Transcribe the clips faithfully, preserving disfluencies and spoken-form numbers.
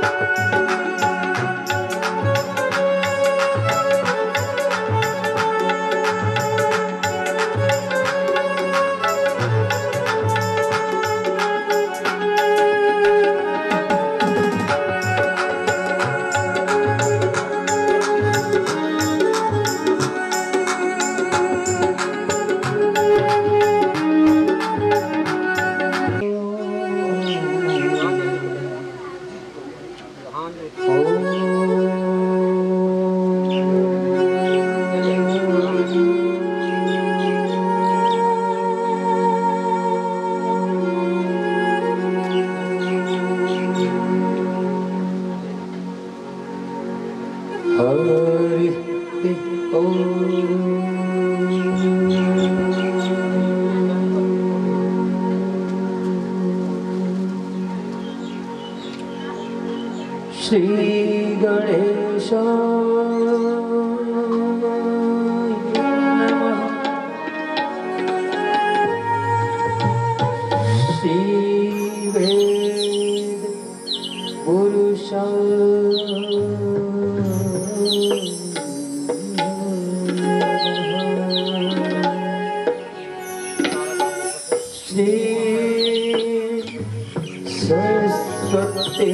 श्री गणेश श्री वेद पुरुष श्री सरस्वती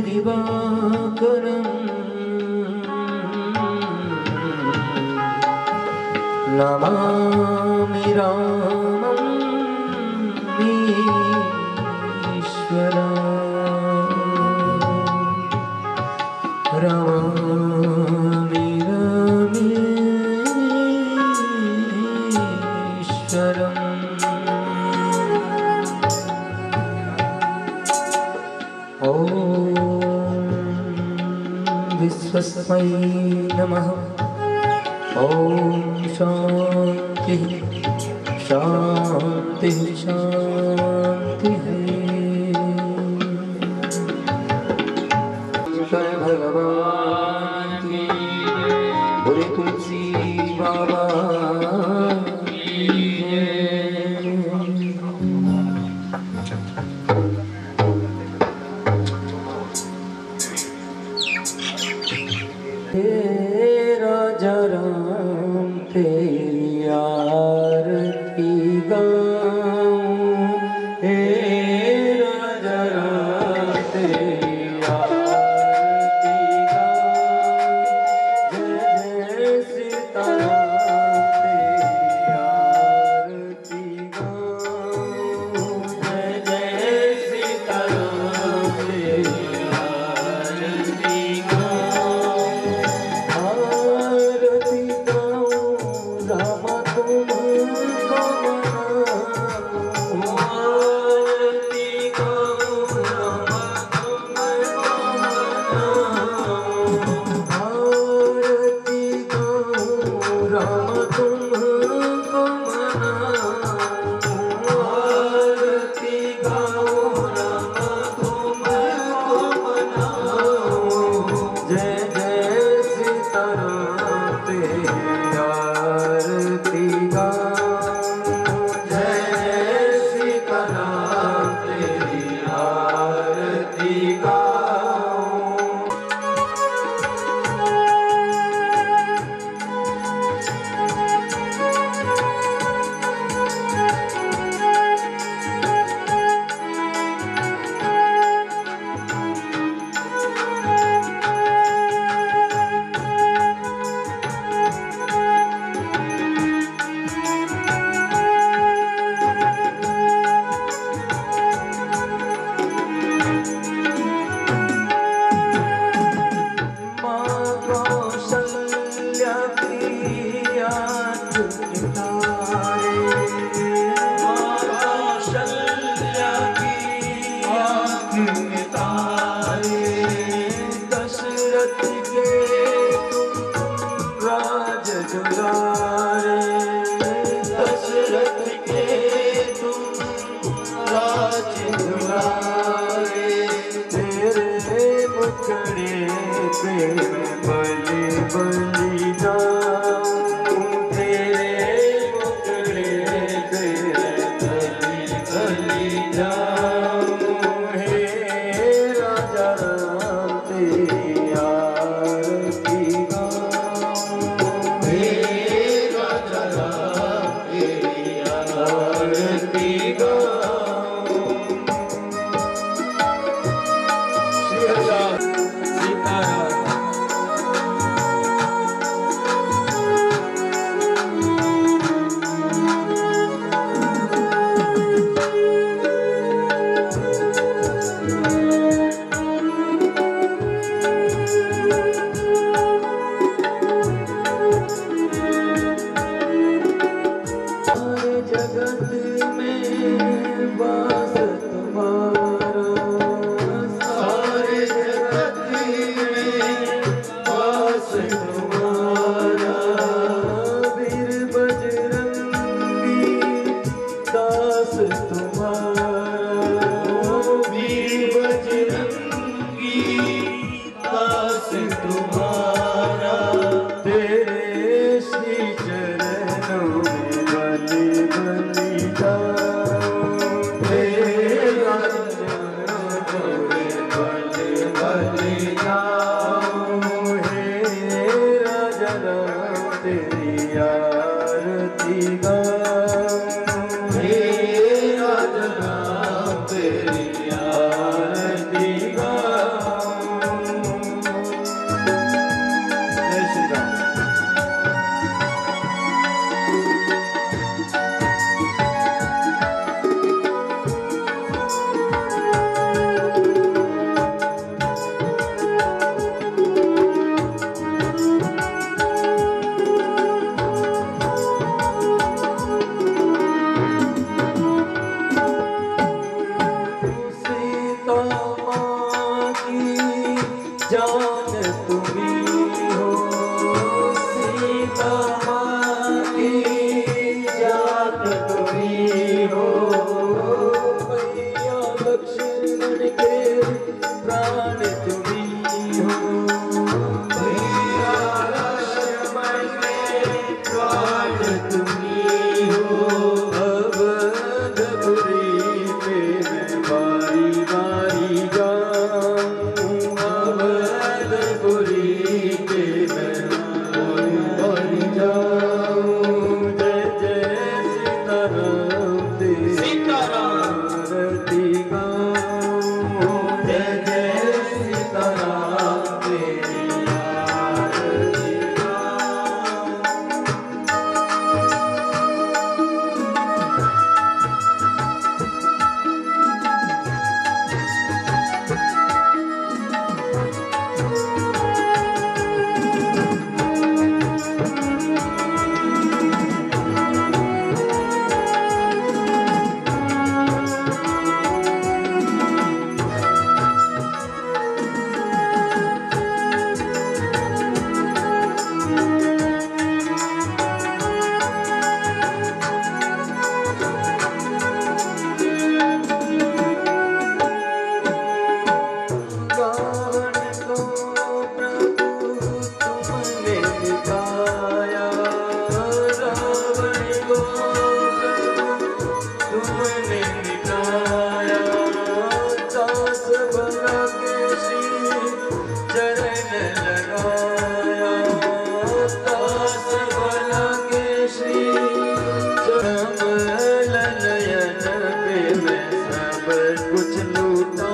दिवाकरम् नमामि रामं ईश्वरम् नमामि रामेश्वरम् ॐ विश्वस्मै नमः। ॐ शान्तिः शान्तिः शान्तिः। जय भगवान की बोले तुलसी बाबा की राजा राम तेरी आरती गाऊं, हे राजा राम तेरी आरती गाऊं, जय जय सीताराम तेरी आरती गाऊं, जय जय सीताराम तेरी आरती गाऊं, आरती गाऊं राम तुमको मनाऊं, आरती गाऊं राम तुमको मनाऊं, आरती गाऊं राम तुमको मनाऊं, आरती गाऊं राम तुमको मनाऊं, जय जय सीताराम तेरी आरती गाऊं, जय जय सीताराम तेरी आरती गाऊं। माँ कौशल्या की आँख निहारे, माँ कौशल्या की आँख निहारे, दशरथ के तुम राज दुलारे, दशरथ के तुम राज दुलारे, तेरे मुखड़े पे मैं बलि बलि जाऊं, तेरे मुखड़े पे बलि बलि जाऊं, हे राजा राम तेरी आरती गाऊं, हे राजा राम तेरी आरती गाऊं। श्री राम सीताराम प्राण तुम्ही हो, सीता माँ की जात तुम्ही हो, भैया लक्ष्मण के प्राण तुम्ही हो, भैया लक्ष्मण के प्राण तुम्ही हो। अवधपुरी पे मैं बारी बारी जाऊं, अवधपुरी पे मैं बारी बारी जाऊं। जय जय सीताराम तेरी सीताराम आरती गाऊं, जय जय सीताराम तेरी आरती गाऊं। कुछ लूटा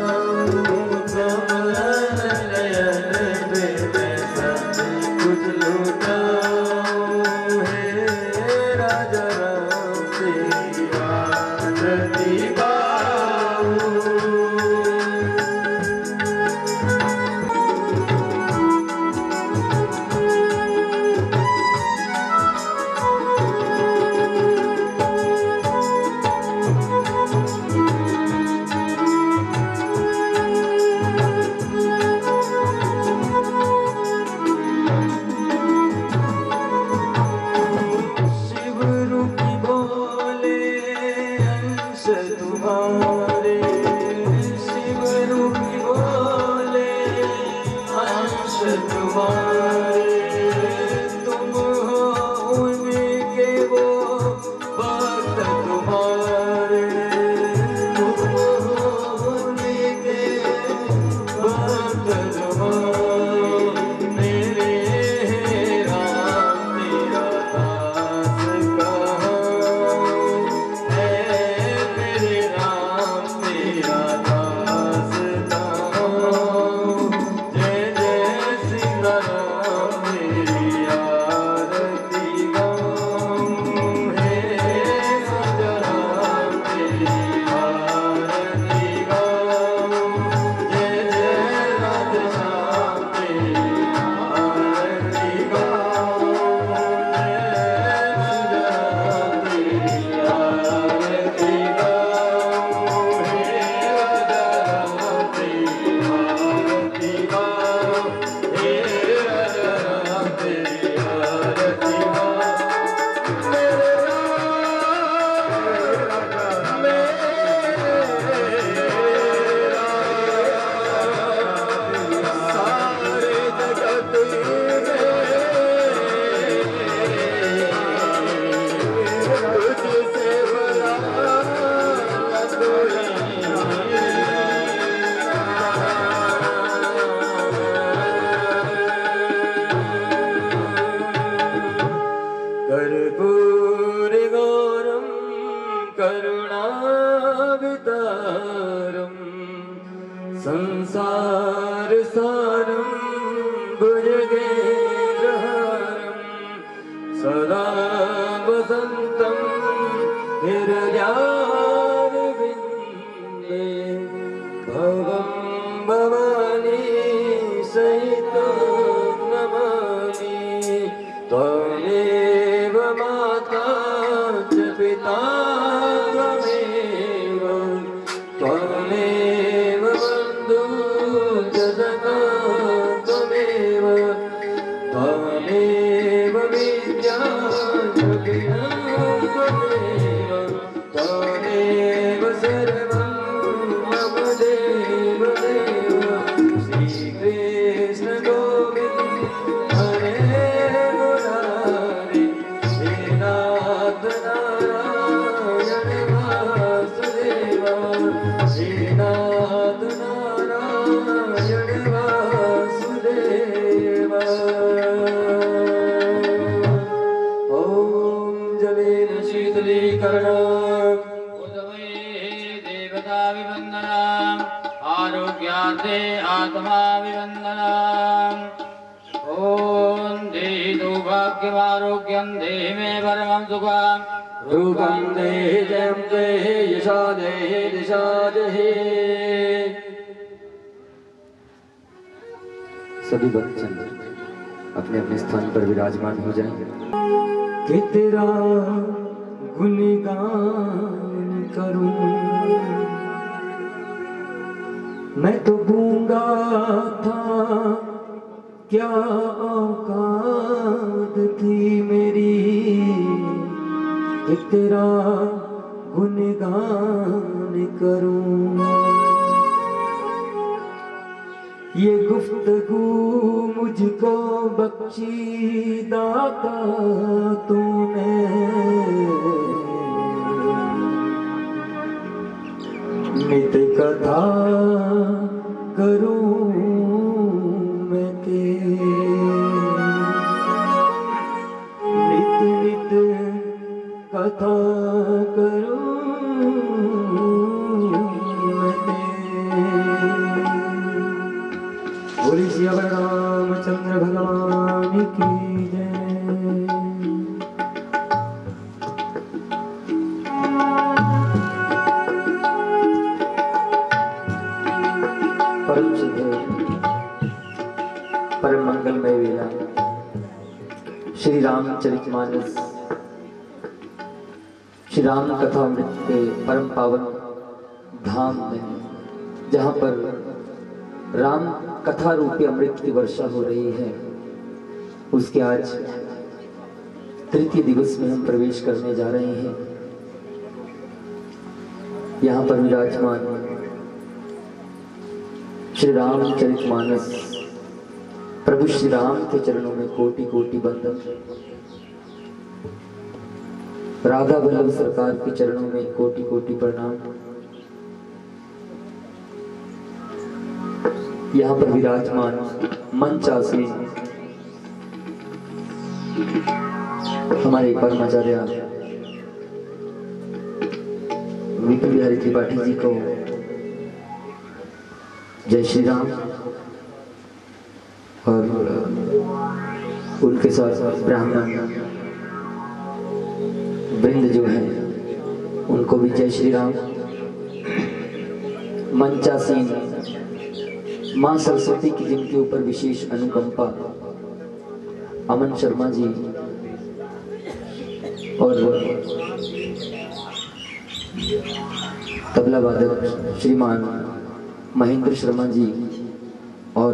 नयन पे मैं सब कुछ लूटा, हे राजा राम तेरी आरती गाऊं। तुम्हारे शिव रूपी बोले अंश तुम्हारे, तुम हो उनके वो भक्त तुम्हारे, तुम हो उनके भक्त तुम्हारे। मेरे राम तेरा दास कहाँ है, मेरे राम तेरा दास कहाँ। जय जय सीताराम सौभाग्यमारोग्यं देहि मे परमं सुखं रूपं देहि जयं देहि यशो देहि दिशो देहि। सभी भक्तजन अपने अपने स्थान पर विराजमान हो जाएं। कि तेरा गुणगान करूं मैं तो गूंगा था क्या औकात थी मेरी कि तेरा गुणगान करूं। ये गुफ्तगू मुझको बख्शी दाता तूने नित कथा करूं मैं तेरी नित नित कथा करूं मैं तेरी। बोली श्री रामचंद्र भगवान की जय। परम शुद्ध परम मंगलमय वेला श्री रामचरितमानस श्री राम कथा अमृत के परम पावन धाम में जहाँ पर राम कथा रूपी अमृत की वर्षा हो रही है, उसके आज तृतीय दिवस में हम प्रवेश करने जा रहे हैं। यहाँ पर विराजमान श्री रामचरितमानस प्रभु श्री राम के चरणों में कोटि कोटि वंदन। राधा वल्लभ सरकार के चरणों में कोटि कोटि प्रणाम। यहाँ पर विराजमान मंचासीन हमारे परमाचार्य विपिन बिहारी त्रिपाठी जी को जय श्री राम, और उनके साथ ब्राह्मण वृंद जो है उनको भी जय श्री राम। मंचासीन मां सरस्वती की जिनके ऊपर विशेष अनुकंपा अमन शर्मा जी और तबला वादक श्रीमान महेंद्र शर्मा जी और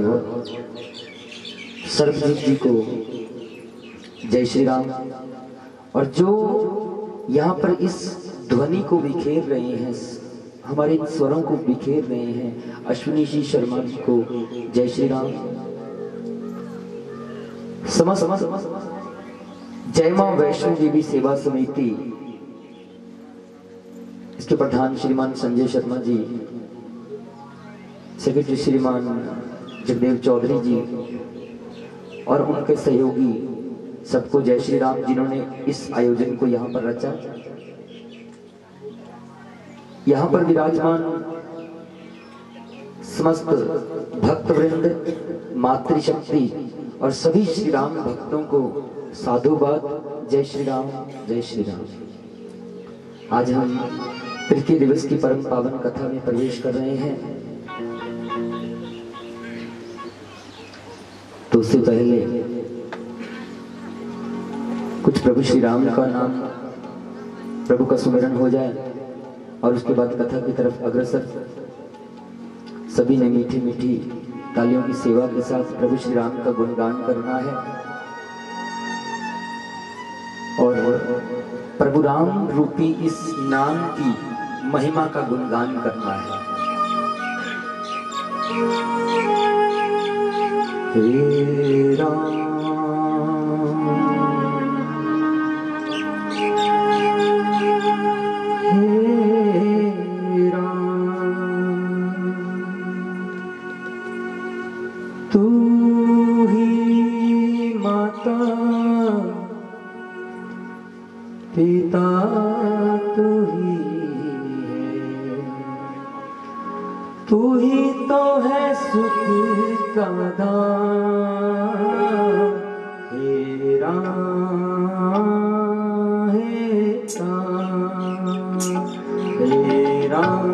सर्वजीत जी को जय श्री राम। और जो यहाँ पर इस ध्वनि को बिखेर रहे हैं, हमारे स्वरों को बिखेर रहे हैं, अश्विनी जी शर्मा जी को जय श्री राम। समस्त जय मां वैष्णो देवी सेवा समिति इसके प्रधान श्रीमान संजय शर्मा जी, सेक्रेटरी श्रीमान जगदेव चौधरी जी और उनके सहयोगी सबको जय श्री राम, जिन्होंने इस आयोजन को यहाँ पर रचा। यहाँ पर विराजमान समस्त भक्तवृंद, मातृशक्ति और सभी श्री राम भक्तों को साधुवाद, जय श्री राम, जय श्री राम। आज हम तृतीय दिवस की परम पावन कथा में प्रवेश कर रहे हैं। तो उससे पहले कुछ प्रभु श्री राम का नाम, प्रभु का सुमिरन हो जाए और उसके बाद कथा की तरफ अग्रसर सभी ने मीठी मीठी तालियों की सेवा के साथ प्रभु श्री राम का गुणगान करना है और प्रभु राम रूपी इस नाम की महिमा का गुणगान करना है। हे राम तू ही माता पिता तू ही है, तू ही तो है सुख का दान। हे राम हे राम हे राम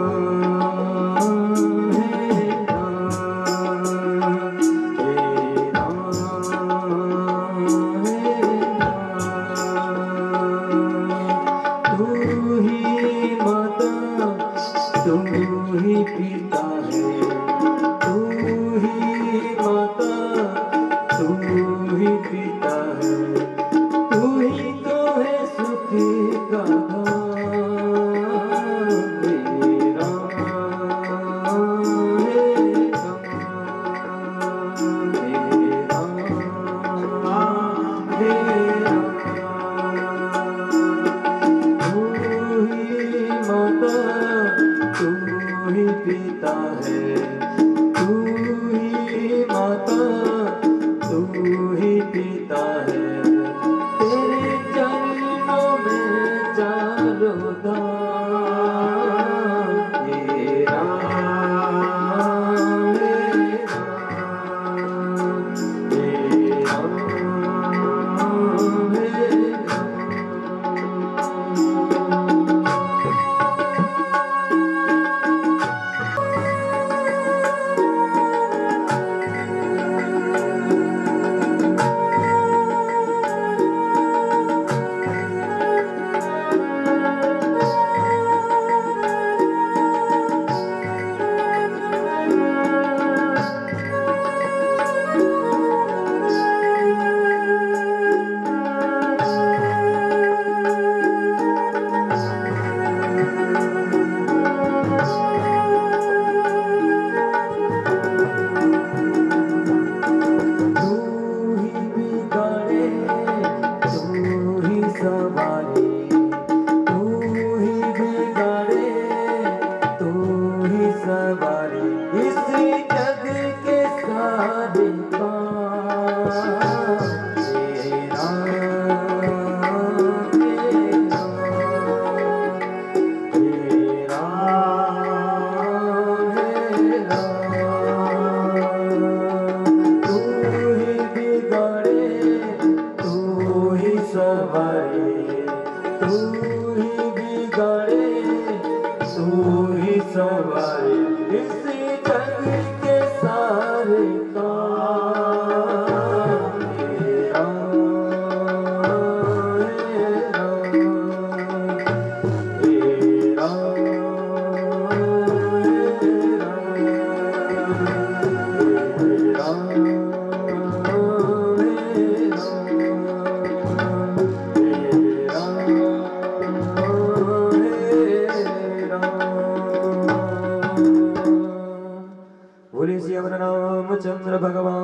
रामचंद्र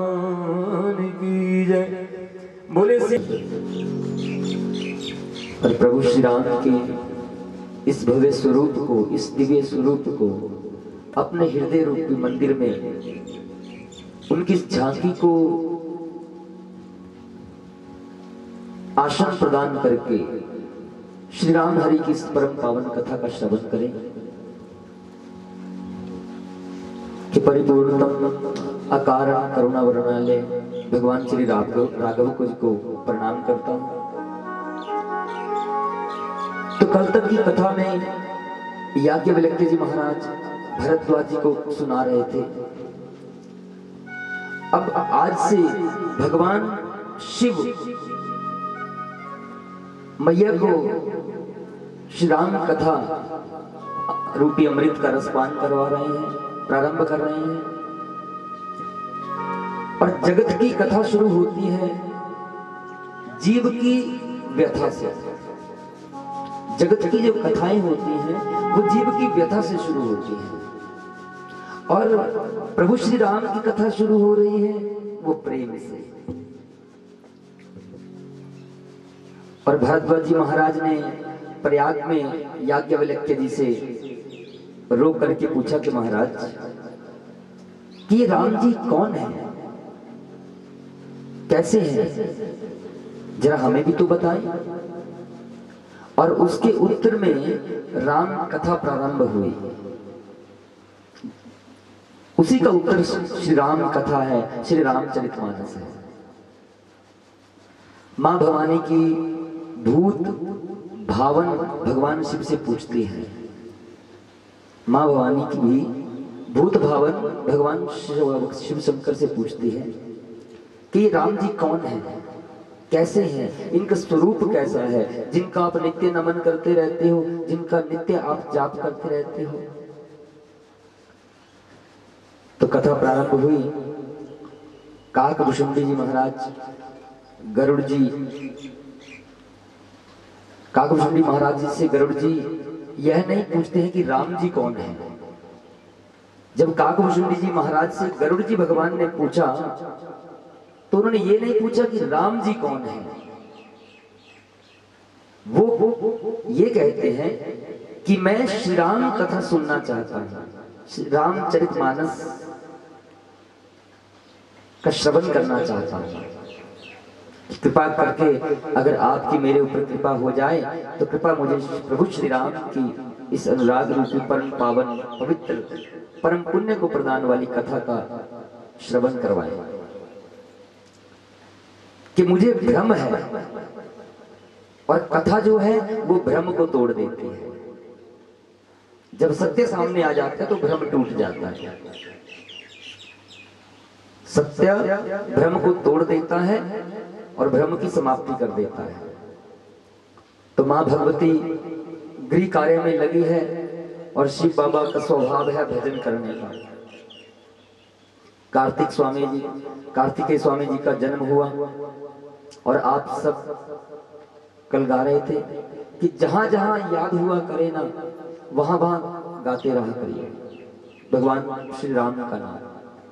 भगवान की जय। बोले और प्रभु श्री राम के इस भव्य स्वरूप को, इस दिव्य स्वरूप को अपने हृदय रूपी मंदिर में उनकी झांकी को आसन प्रदान करके श्री राम हरि की इस परम पावन कथा का श्रवण करें कि परिपूर्णतम अकारण करुणा वर्णालय भगवान श्री राघव राघव को, को प्रणाम करता हूं। तो कल तक की कथा में याज्ञवल्क्य जी महाराज भरद्वाज जी को सुना रहे थे। अब आज से भगवान शिव मैया को श्री राम कथा रूपी अमृत का रसपान करवा रहे हैं, प्रारंभ कर रहे हैं। और जगत की कथा शुरू होती है जीव की व्यथा से। जगत की जो कथाएं होती हैं वो जीव की व्यथा से शुरू होती हैं, और प्रभु श्री राम की कथा शुरू हो रही है वो प्रेम से। और भरद्वाज जी महाराज ने प्रयाग में याज्ञवल्क्य जी से रो करके पूछा कि महाराज कि राम जी कौन है, कैसे हैं, जरा हमें भी तो बताएं। और उसके उत्तर में राम कथा प्रारंभ हुई। उसी का उत्तर श्री राम कथा है, श्री रामचरितमानस है। माँ भवानी की भूत भावन भगवान शिव से पूछती है। माँ भवानी की भी भूत भावन भगवान शिव शिव शंकर से पूछती है कि ये राम जी कौन है, कैसे हैं, इनका स्वरूप कैसा है, जिनका आप नित्य नमन करते रहते हो, जिनका नित्य आप जाप करते रहते हो। तो कथा प्रारंभ हुई। काकभुशुंडी जी महाराज, गरुड़ जी, काकभुशुंडी महाराज जी से गरुड़ जी यह नहीं पूछते हैं कि राम जी कौन है। जब काकभुशुंडी जी महाराज से गरुड़ जी भगवान ने पूछा तो उन्होंने ये नहीं पूछा कि राम जी कौन है, वो, वो ये कहते हैं कि मैं श्री राम कथा सुनना चाहता हूं, रामचरितमानस का श्रवण करना चाहता हूं। कृपा करके अगर आपकी मेरे ऊपर कृपा हो जाए तो कृपा मुझे प्रभु श्री राम की इस अनुराग रूपी परम पावन पवित्र परम पुण्य को प्रदान वाली कथा का श्रवण करवाए कि मुझे भ्रम है और कथा जो है वो भ्रम को तोड़ देती है। जब सत्य सामने आ जाता है तो भ्रम टूट जाता है। सत्य भ्रम को तोड़ देता है और भ्रम की समाप्ति कर देता है। तो मां भगवती गृह कार्य में लगी है और शिव बाबा का स्वभाव है भजन करने का। कार्तिक स्वामी जी कार्तिकेय स्वामी जी का जन्म हुआ और आप सब कल गा रहे थे कि जहां जहां याद हुआ करे ना वहां वहां गाते रहा करिए भगवान श्री राम का नाम।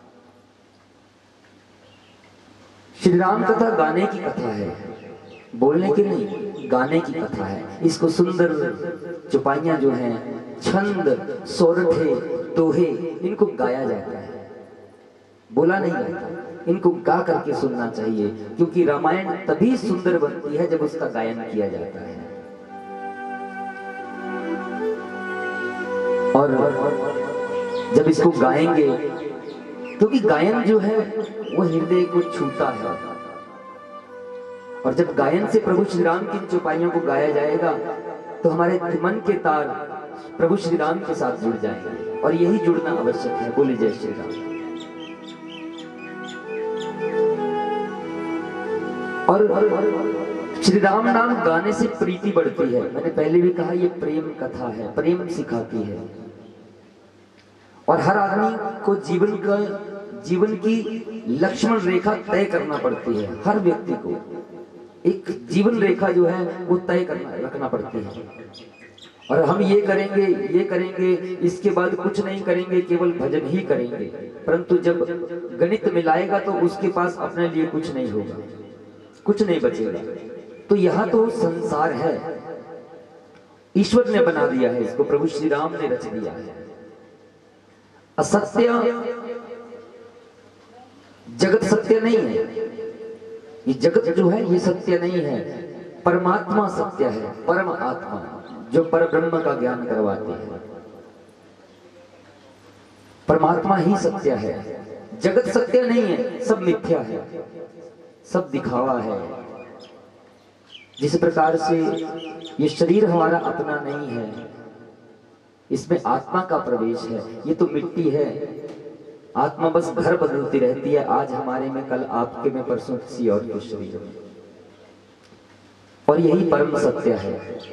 श्री राम कथा गाने की कथा है, बोलने की नहीं, गाने की कथा है। इसको सुंदर चौपाइयां जो हैं, छंद, सोरठे, दोहे, इनको गाया जाता है, बोला नहीं जाता। इनको गा करके सुनना चाहिए क्योंकि रामायण तभी सुंदर बनती है जब उसका गायन किया जाता है। और जब इसको गाएंगे, क्योंकि गायन जो है वो हृदय को छूता है, और जब गायन से प्रभु श्री राम की चौपाइयों को गाया जाएगा तो हमारे मन के तार प्रभु श्री राम के साथ जुड़ जाएंगे, और यही जुड़ना आवश्यक है। बोले जय श्री राम। और श्री राम नाम गाने से प्रीति बढ़ती है। मैंने पहले भी कहा ये प्रेम कथा है, प्रेम सिखाती है। और हर आदमी को जीवन का जीवन की लक्ष्मण रेखा तय करना पड़ती है। हर व्यक्ति को एक जीवन रेखा जो है वो तय करना रखना पड़ती है। और हम ये करेंगे ये करेंगे इसके बाद कुछ नहीं करेंगे, केवल भजन ही करेंगे, परंतु जब गणित मिलाएगा तो उसके पास अपने लिए कुछ नहीं होगा, कुछ नहीं बचेगा। तो यहाँ तो संसार है, ईश्वर ने बना दिया है इसको, प्रभु श्री राम ने रच दिया है। असत्य जगत सत्य नहीं है, ये जगत जो है ये सत्य नहीं है। परमात्मा सत्य है, परम आत्मा जो पर ब्रह्म का ज्ञान करवाते हैं, परमात्मा ही सत्य है। जगत सत्य नहीं है, सब मिथ्या है, सब दिखावा है। जिस प्रकार से ये शरीर हमारा अपना नहीं है, इसमें आत्मा का प्रवेश है। ये तो मिट्टी है, आत्मा बस घर बदलती रहती है, आज हमारे में, कल आपके में, परसों किसी और के शरीर में। और यही परम सत्य है।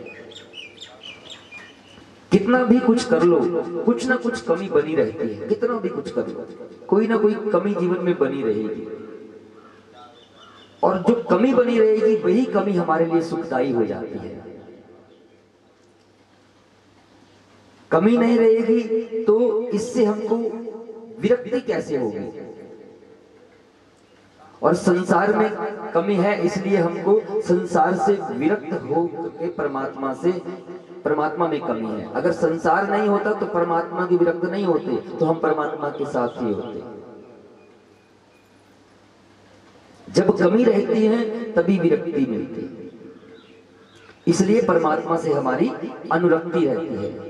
कितना भी कुछ कर लो, कुछ ना कुछ कमी बनी रहती है। कितना भी कुछ कर लो, कोई ना कोई कमी जीवन में बनी रहेगी, और जो कमी बनी रहेगी वही कमी हमारे लिए सुखदायी हो जाती है। कमी नहीं रहेगी तो इससे हमको विरक्ति कैसे होगी। और संसार में कमी है, इसलिए हमको संसार से विरक्त हो के परमात्मा से परमात्मा में कमी है। अगर संसार नहीं होता तो परमात्मा की विरक्त नहीं होते, तो हम परमात्मा के साथ ही होते। जब कमी रहती है तभी विरक्ति मिलती है, इसलिए परमात्मा से हमारी अनुरक्ति रहती है।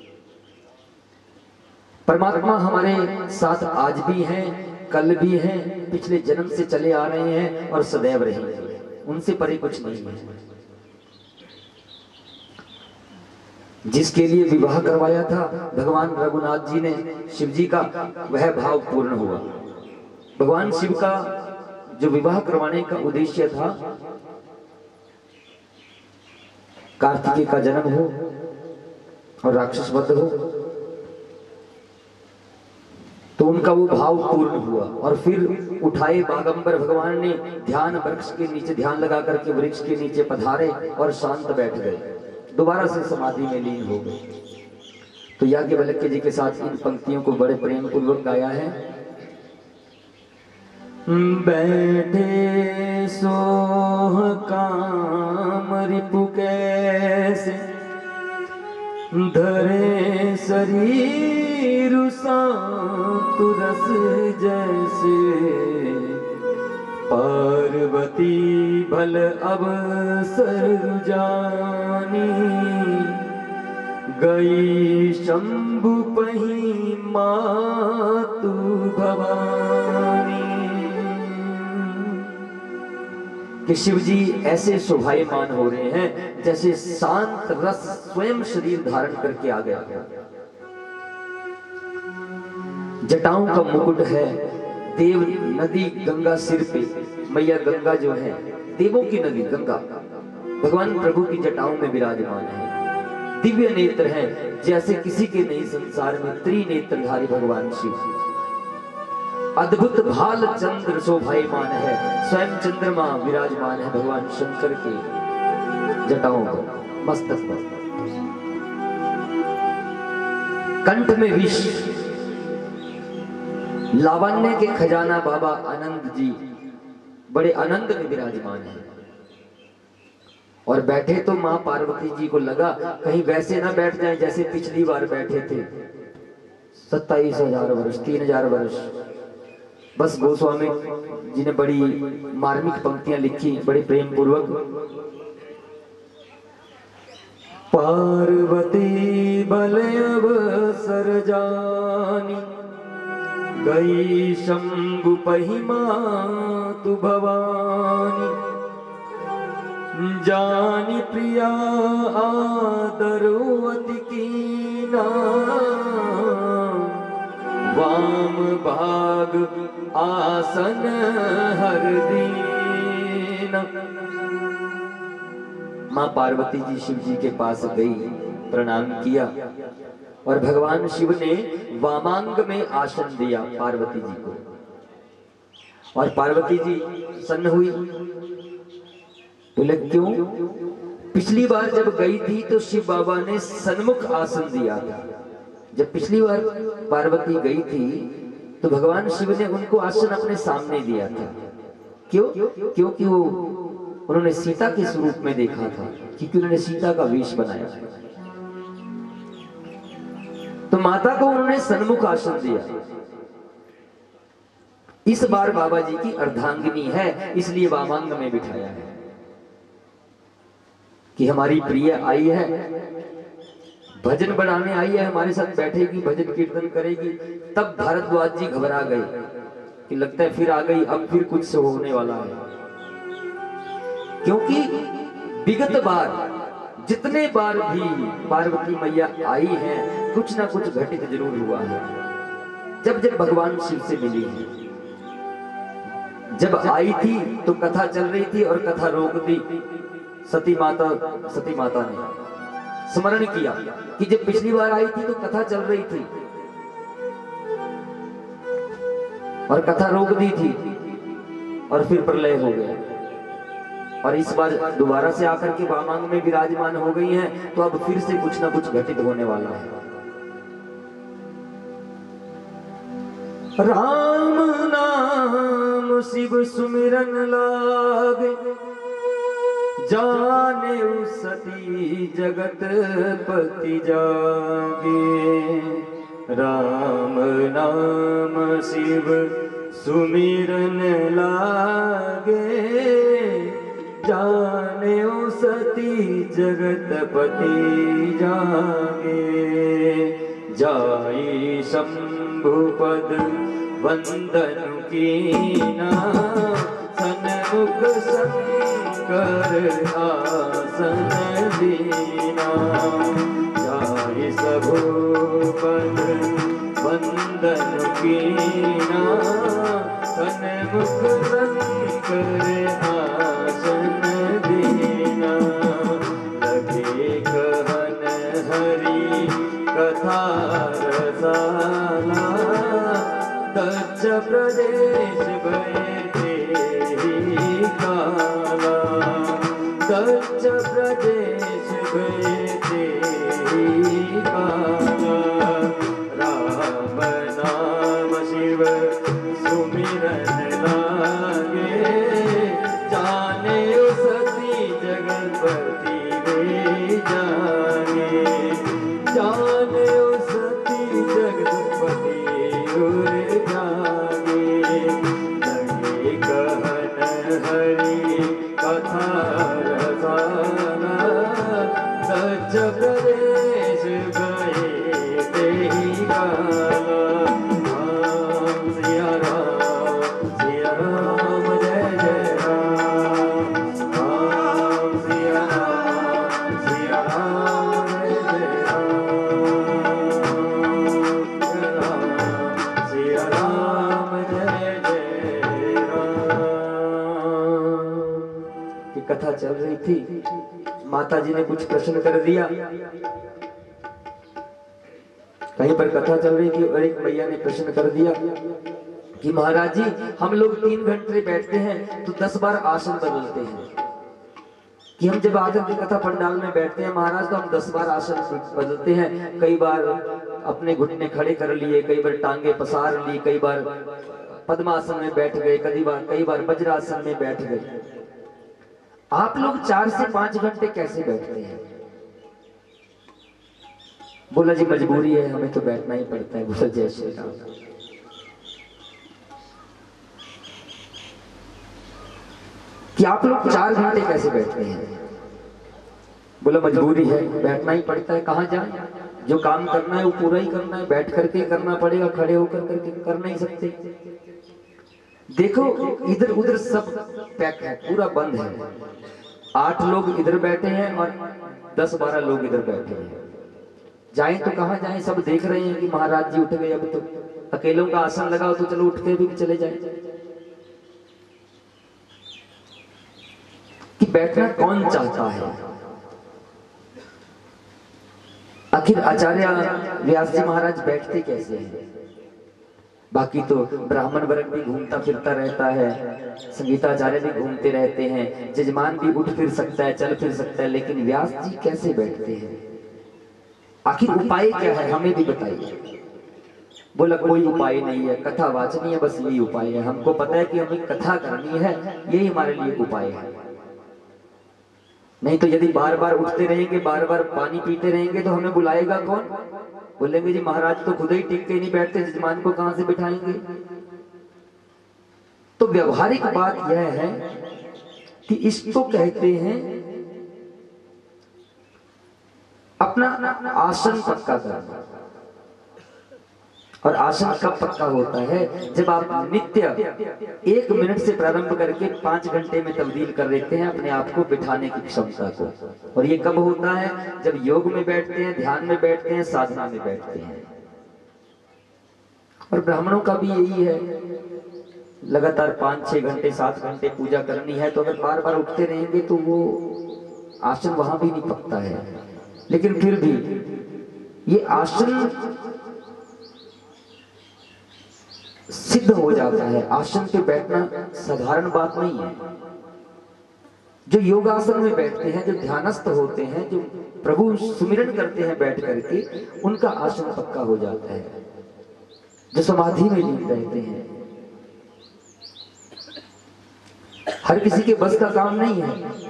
परमात्मा हमारे साथ आज भी हैं, कल भी हैं, पिछले जन्म से चले आ रहे हैं और सदैव रहेंगे। उनसे परे कुछ नहीं है। जिसके लिए विवाह करवाया था भगवान रघुनाथ जी ने शिव जी का, वह भाव पूर्ण हुआ। भगवान शिव का जो विवाह करवाने का उद्देश्य था, कार्तिकेय का जन्म हो और राक्षस वध हो, तो उनका वो भाव पूर्ण हुआ। और फिर उठाए बागंबर भगवान ने ध्यान वृक्ष के नीचे ध्यान लगा करके वृक्ष के नीचे पधारे और शांत बैठ गए, दोबारा से समाधि में लीन हो गए। तो याज्ञवल्क्य जी के साथ इन पंक्तियों को बड़े प्रेम पूर्वक गाया है। बैठे सोह काम रिपु कैसे, धरे शरीर तुरस जैसे, पार्वती भल अवसर जानी, गई शंभु पही मातु भवानी। कि शिव जी ऐसे शोभायमान हो रहे हैं जैसे शांत रस स्वयं शरीर धारण करके आ गया। जटाओं का मुकुट है, देव नदी गंगा सिर पे, मैया गंगा जो है देवों की नदी गंगा भगवान प्रभु की जटाओं में विराजमान है। दिव्य नेत्र हैं जैसे किसी के नहीं संसार में, त्रिनेत्रधारी भगवान शिव। अद्भुत भाल चंद्र शोभायमान है, स्वयं चंद्रमा विराजमान है भगवान शंकर के जटाओं पर, मस्तक पर। कंठ में विष, लावण्य के खजाना बाबा आनंद जी बड़े आनंद में विराजमान है। और बैठे तो मां पार्वती जी को लगा कहीं वैसे ना बैठ जाएं जैसे पिछली बार बैठे थे, सत्ताईस हजार वर्ष, तीन हजार वर्ष। बस गोस्वामी जी ने बड़ी मार्मिक पंक्तियां लिखी बड़े प्रेम पूर्वक। पार्वती बल अवसर जानी, गई शंभु पही मातु भवानी, जानी प्रिया आदरवती कीना, वाम भाग आसन हर दीना। मां पार्वती जी शिव जी के पास गई, प्रणाम किया और भगवान शिव ने वामांग में आसन दिया पार्वती जी को। और पार्वती जी सन्न हुई, बोले क्यों? पिछली बार जब गई थी तो शिव बाबा ने सन्मुख आसन दिया था। जब पिछली बार पार्वती गई थी तो भगवान शिव ने उनको आसन अपने सामने दिया था। क्यों? क्योंकि वो उन्होंने सीता के स्वरूप में देखा था, क्योंकि उन्होंने सीता का वेश बनाया। तो माता को उन्होंने सन्मुख आसन दिया। इस बार बाबा जी की अर्धांगिनी है, इसलिए वामांग में बिठाया है कि हमारी प्रिय आई है, भजन बनाने आई है, हमारे साथ बैठेगी, भजन कीर्तन करेगी। तब भारद्वाज जी घबरा गए कि लगता है फिर आ गई, अब फिर कुछ से होने वाला है। क्योंकि विगत बार जितने बार भी पार्वती मैया आई है, कुछ ना कुछ घटित जरूर हुआ है। जब जब भगवान शिव से मिली है, जब आई थी तो कथा चल रही थी और कथा रोक दी सती माता सती माता ने स्मरण किया कि जब पिछली बार आई थी तो कथा चल रही थी और कथा रोक दी थी और फिर प्रलय हो गया। और इस बार दोबारा से आकर के वामांग में विराजमान हो गई हैं, तो अब फिर से कुछ ना कुछ घटित होने वाला है। राम नाम शिव सुमिरन लागे, जाने सती जगत पति जागे। राम नाम शिव सुमिरन लागे, जाने सती जगत पति जागे। जाई शंभु पद वंदन कीना, सन्मुख संग कर आसन दीना, जाहि सबूपन वंदन कीना, तन मुख कर आसन दीना। लगे कहन हरि कथा रसाला, दक्ष प्रदेश भय तेहि काला, दक्ष प्रदेश भय तेहि काला। राम नाम शिव सुमिरन लागे, जाने सती जगतपति वे जाने, जाने सती जगतपति और जागे। लगे कहन हरि कथा रसाला, दक्ष प्रदेश गए तेहि काला। राम सिया राम सिया राम जय जय राम, राम सिया राम सिया राम जय जय राम, सिया राम जय जय राम। की कथा चल रही थी, माता जी ने कुछ प्रश्न कर दिया। कहीं पर कथा चल रही थी और एक मैया ने प्रश्न कर दिया कि महाराज जी, हम लोग तीन घंटे बैठते हैं तो दस बार आसन बदलते हैं, कि हम जब आकर के कथा पंडाल में बैठते हैं महाराज तो हम दस बार आसन बदलते हैं। कई बार अपने घुटने खड़े कर लिए, कई बार टांगे पसार ली, कई बार पद्मासन में बैठ गए, कई बार कई बार वज्रासन में बैठ गए। आप लोग चार से पांच घंटे कैसे बैठते हैं? बोला जी मजबूरी है, हमें तो बैठना ही पड़ता है। बोला जय श्री राम। कि आप लोग चार घंटे कैसे बैठते हैं? बोला मजबूरी है, बैठना ही पड़ता है। कहाँ जाए, जो काम करना है वो पूरा ही करना है, बैठ करके करना पड़ेगा, खड़े होकर करके कर नहीं सकते। देखो इधर उधर सब पैक है, पूरा बंद है। आठ लोग इधर बैठे हैं और दस बारह लोग इधर बैठे हैं। जाएं तो कहाँ जाएं, सब देख रहे हैं कि महाराज जी उठ गए, अब तो अकेलों का आसन लगाओ तो चलो उठते भी चले जाएं। कि बैठना कौन चाहता है? आखिर आचार्य व्यास जी महाराज बैठते कैसे हैं? बाकी तो ब्राह्मण वर्ग भी घूमता फिरता रहता है, संगीताचार्य भी घूमते रहते हैं, जजमान भी उठ फिर सकता है, चल फिर सकता है, लेकिन व्यास जी कैसे बैठते हैं? आखिर उपाय क्या है, हमें भी बताइए। बोला कोई उपाय नहीं है, कथा वाचनी है, बस यही उपाय है। हमको पता है कि हमें कथा करनी है, यही हमारे लिए उपाय है। नहीं तो यदि बार बार उठते रहेंगे, बार बार पानी पीते रहेंगे तो हमें बुलाएगा कौन? बोलेंगे जी महाराज तो खुद ही टिक के नहीं बैठते, जजमान को कहां से बिठाएंगे? तो व्यवहारिक बात यह है कि इसको कहते हैं अपना आसन पक्का करना। और आसन कब पक्का होता है? जब आप नित्य एक मिनट से प्रारंभ करके पांच घंटे में तब्दील कर देते हैं अपने आप को बिठाने की क्षमता को। और ये कब होता है? जब योग में बैठते हैं, ध्यान में बैठते हैं, साधना में बैठते हैं। और ब्राह्मणों का भी यही है, लगातार पांच छह घंटे सात घंटे पूजा करनी है, तो अगर बार बार उठते रहेंगे तो वो आसन वहां भी नहीं पकता है। लेकिन फिर भी ये आसन सिद्ध हो जाता है। आसन पे बैठना साधारण बात नहीं है। जो योगासन में बैठते हैं, जो ध्यानस्थ होते हैं, जो प्रभु सुमिरन करते हैं बैठ करके, उनका आसन पक्का हो जाता है। जो समाधि में लीन रहते हैं, हर किसी के बस का काम नहीं है।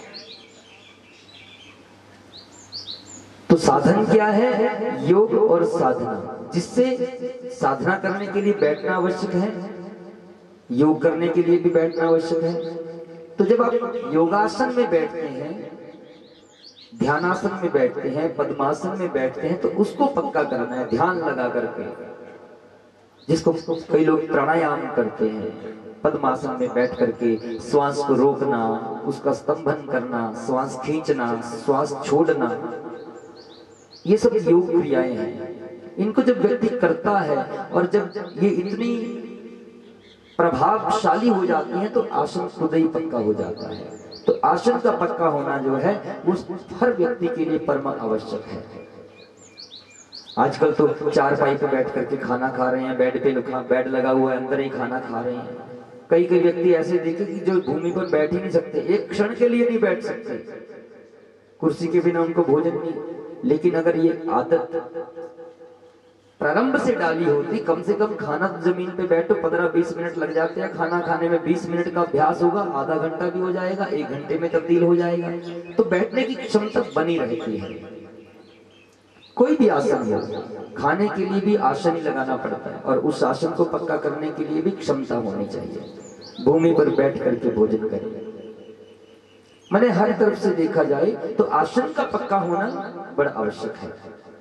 तो साधन क्या है? योग और साधना, जिससे साधना करने के लिए बैठना आवश्यक है, योग करने के लिए भी बैठना आवश्यक है। तो जब आप योगासन में बैठते हैं, ध्यानासन में बैठते हैं, पद्मासन में बैठते हैं, तो उसको पक्का करना है ध्यान लगा करके। जिसको कई लोग प्राणायाम करते हैं, पद्मासन में बैठ करके श्वास को रोकना, उसका स्तंभन करना, श्वास खींचना, श्वास छोड़ना, ये सब योग क्रियाएं हैं। इनको जब व्यक्ति करता है और जब ये इतनी प्रभावशाली हो जाती हैं तो आसन खुद ही पक्का हो जाता है। तो आसन का पक्का होना जो है वो हर व्यक्ति के लिए परम आवश्यक है। आजकल तो चारपाई पे बैठ करके खाना खा रहे हैं, बेड पे बेड लगा हुआ है, अंदर ही खाना खा रहे हैं। कई कई व्यक्ति ऐसे देखे कि जो भूमि पर बैठ ही नहीं सकते, एक क्षण के लिए नहीं बैठ सकते, कुर्सी के बिना उनको भोजन नहीं। लेकिन अगर ये आदत प्रारंभ से डाली होती, कम से कम खाना जमीन पे बैठो, पंद्रह बीस मिनट लग जाते हैं, खाना खाने में बीस मिनट का अभ्यास होगा, आधा घंटा भी हो जाएगा, एक घंटे में तब्दील हो जाएगा। तो बैठने की क्षमता बनी रहती है। कोई भी आसन हो, खाने के लिए भी आसन ही लगाना पड़ता है और उस आसन को पक्का करने के लिए भी क्षमता होनी चाहिए। भूमि पर बैठ करके भोजन करें, मैंने हर तरफ से देखा जाए तो आसन का पक्का होना बड़ा आवश्यक है।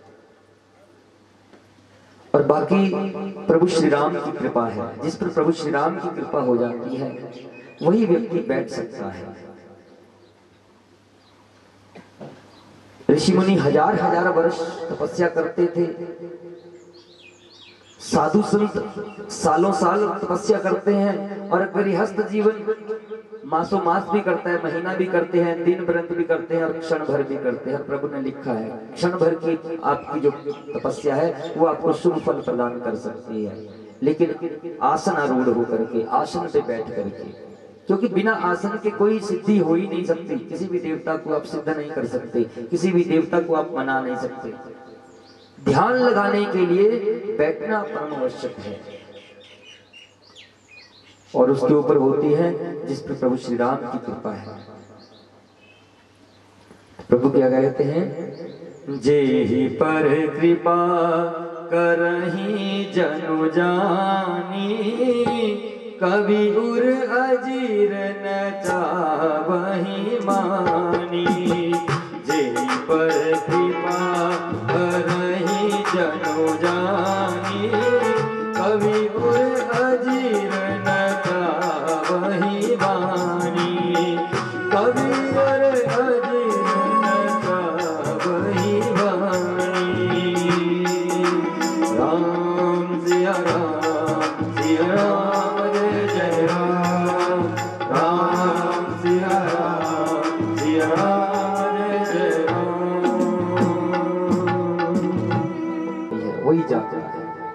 और बाकी प्रभु श्री राम की कृपा है, जिस पर प्रभु श्री राम की कृपा हो जाती है वही व्यक्ति बैठ सकता है। ऋषि मुनि हजार हजार वर्ष तपस्या करते थे, साधु संत सालों साल तपस्या करते हैं, और गृहस्थ जीवन मासों मास भी करता है, महीना भी करते हैं, दिन व्रत भी करते हैं और क्षण भर भी करते हैं। प्रभु ने लिखा है क्षण भर की आपकी जो तपस्या है वो आपको शुभ फल प्रदान कर सकती है, लेकिन आसन आरूढ़ होकर के, आसन पे बैठ करके, क्योंकि बिना आसन के कोई सिद्धि हो ही नहीं सकती। किसी भी देवता को आप सिद्ध नहीं कर सकते, किसी भी देवता को आप मना नहीं सकते। ध्यान लगाने के लिए बैठना परम आवश्यक है, और उसके ऊपर होती है जिस पर प्रभु श्री राम की कृपा है। प्रभु क्या कहते हैं, जेहि पर कृपा करहि जनु जानी, कवि उर अजीर न चावहि मानी। जेहि पर कृपा करहि जनु जानी, कवि उर अजीर न चावहि मानी। कवि उर अजीर न चावहि मानी। राम सिया राम सिया राम जय जय राम। राम सिया राम सिया राम जय जय राम। वही जाता है।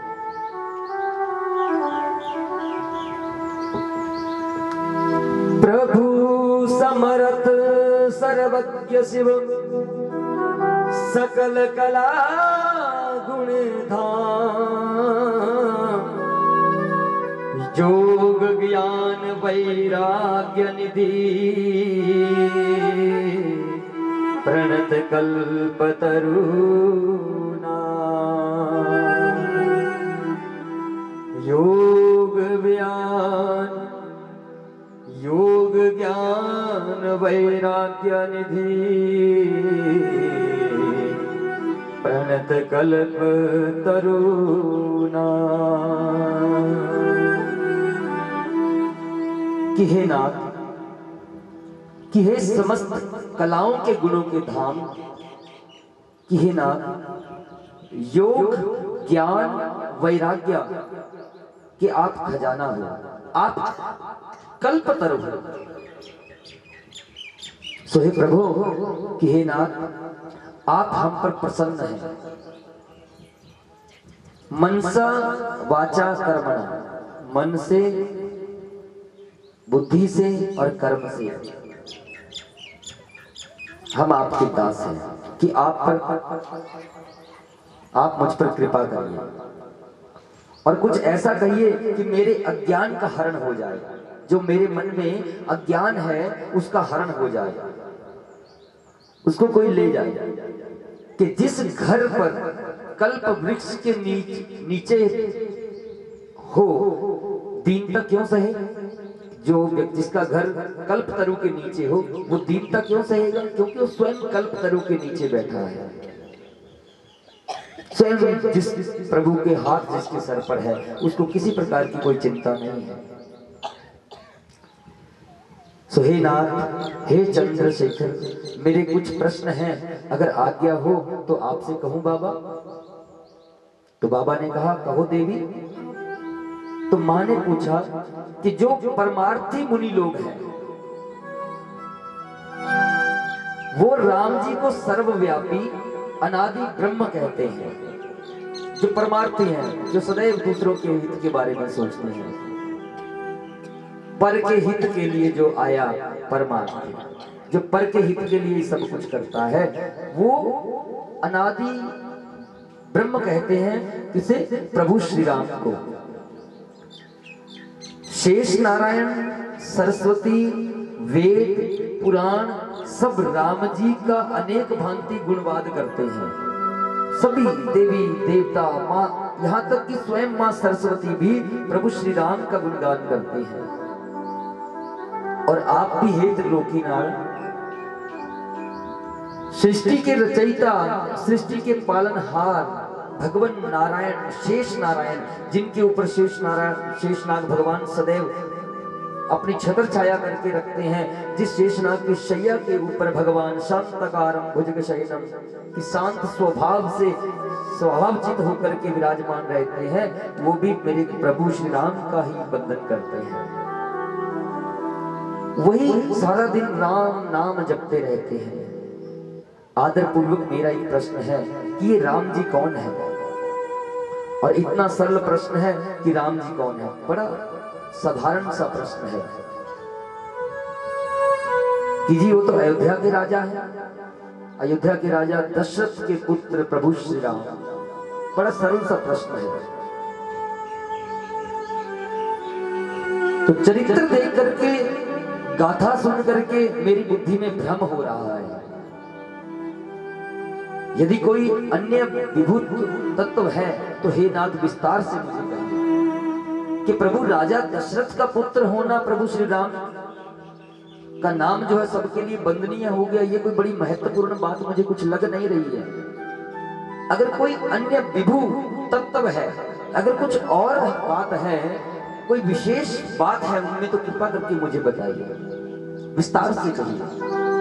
प्रभु समर्थ सर्वज्ञ शिव, सकल कला गुण धाम। योग ज्ञान वैराग्य निधि, प्रणत कल्पतरु नाम। योग ज्ञान योग ज्ञान वैराग्य निधि, प्रणत कल्प तरुणा। कि हे नाथ, कि हे समस्त कलाओं के गुणों के धाम, कि हे नाथ योग ज्ञान वैराग्य कि आप खजाना हो, आप कल्पतरु हो। सो हे प्रभु कि हे नाथ आप हम पर प्रसन्न हैं। मनसा वाचा कर्मणा, मन से, बुद्धि से और कर्म से हम आपके दास हैं कि आप पर, आप मुझ पर कृपा करिए और कुछ ऐसा कहिए कि मेरे अज्ञान का हरण हो जाए। जो मेरे मन में अज्ञान है उसका हरण हो जाए, उसको कोई ले जाए। कि जिस घर पर कल्प वृक्ष के नीच, नीचे हो दीनता क्यों सहे। जो जिसका घर कल्प तरु के नीचे हो वो दीनता क्यों सहेगा, क्योंकि वो स्वयं कल्प तरु के नीचे बैठा है। स्वयं जिस प्रभु के हाथ जिसके सर पर है उसको किसी प्रकार की कोई चिंता नहीं है। सो हे नाथ, हे चंद्रशेखर, मेरे कुछ प्रश्न हैं, अगर आज्ञा हो तो आपसे कहूं बाबा। तो बाबा ने कहा कहो देवी। तो मां ने पूछा कि जो परमार्थी मुनि लोग हैं वो राम जी को सर्वव्यापी अनादि ब्रह्म कहते हैं, जो परमार्थी हैं, जो सदैव दूसरों के हित के बारे में सोचते हैं, पर के हित के लिए जो आया परमार्थी, जो पर के हित के लिए सब कुछ करता है, वो अनादि ब्रह्म कहते हैं किसे? प्रभु श्री राम को। शेष नारायण, सरस्वती, वेद, पुराण सब राम जी का अनेक भांति गुणवाद करते हैं। सभी देवी देवता, माँ, यहाँ तक कि स्वयं माँ सरस्वती भी प्रभु श्री राम का गुणगान करते हैं। और आप भी हे त्रिलोकीनाथ, सृष्टि के रचयिता, सृष्टि के पालनहार भगवान नारायण, शेष नारायण, जिनके ऊपर शेष नारायण, शेषनाग भगवान सदैव अपनी छत्र छाया करके रखते हैं, जिस शेषनाग की शैया के ऊपर भगवान शांतकारम भुजगशयनम की शांत स्वभाव से स्वभावचित होकर के विराजमान रहते हैं, वो भी मेरे प्रभु श्री राम का ही वंदन करते हैं। वही सारा दिन राम नाम जपते रहते हैं। आदर पूर्वक मेरा एक प्रश्न है कि ये राम जी कौन है? और इतना सरल प्रश्न है कि राम जी कौन है, बड़ा साधारण सा प्रश्न है कि जी वो तो अयोध्या के राजा है, अयोध्या के राजा दशरथ के पुत्र प्रभु श्री राम। बड़ा सरल सा प्रश्न है। तो चरित्र देख करके, गाथा सुन करके मेरी बुद्धि में भ्रम हो रहा है। यदि कोई अन्य विभूत तत्व है तो हे नाथ विस्तार से मुझे कहिए कि प्रभु राजा दशरथ का पुत्र होना, प्रभु श्री राम का नाम जो है सबके लिए वंदनीय हो गया, ये कोई बड़ी महत्वपूर्ण बात मुझे कुछ लग नहीं रही है। अगर कोई अन्य विभू तत्व है, अगर कुछ और बात है, कोई विशेष बात है उनमें, तो कृपा करके मुझे बताइए, विस्तार से कहिए।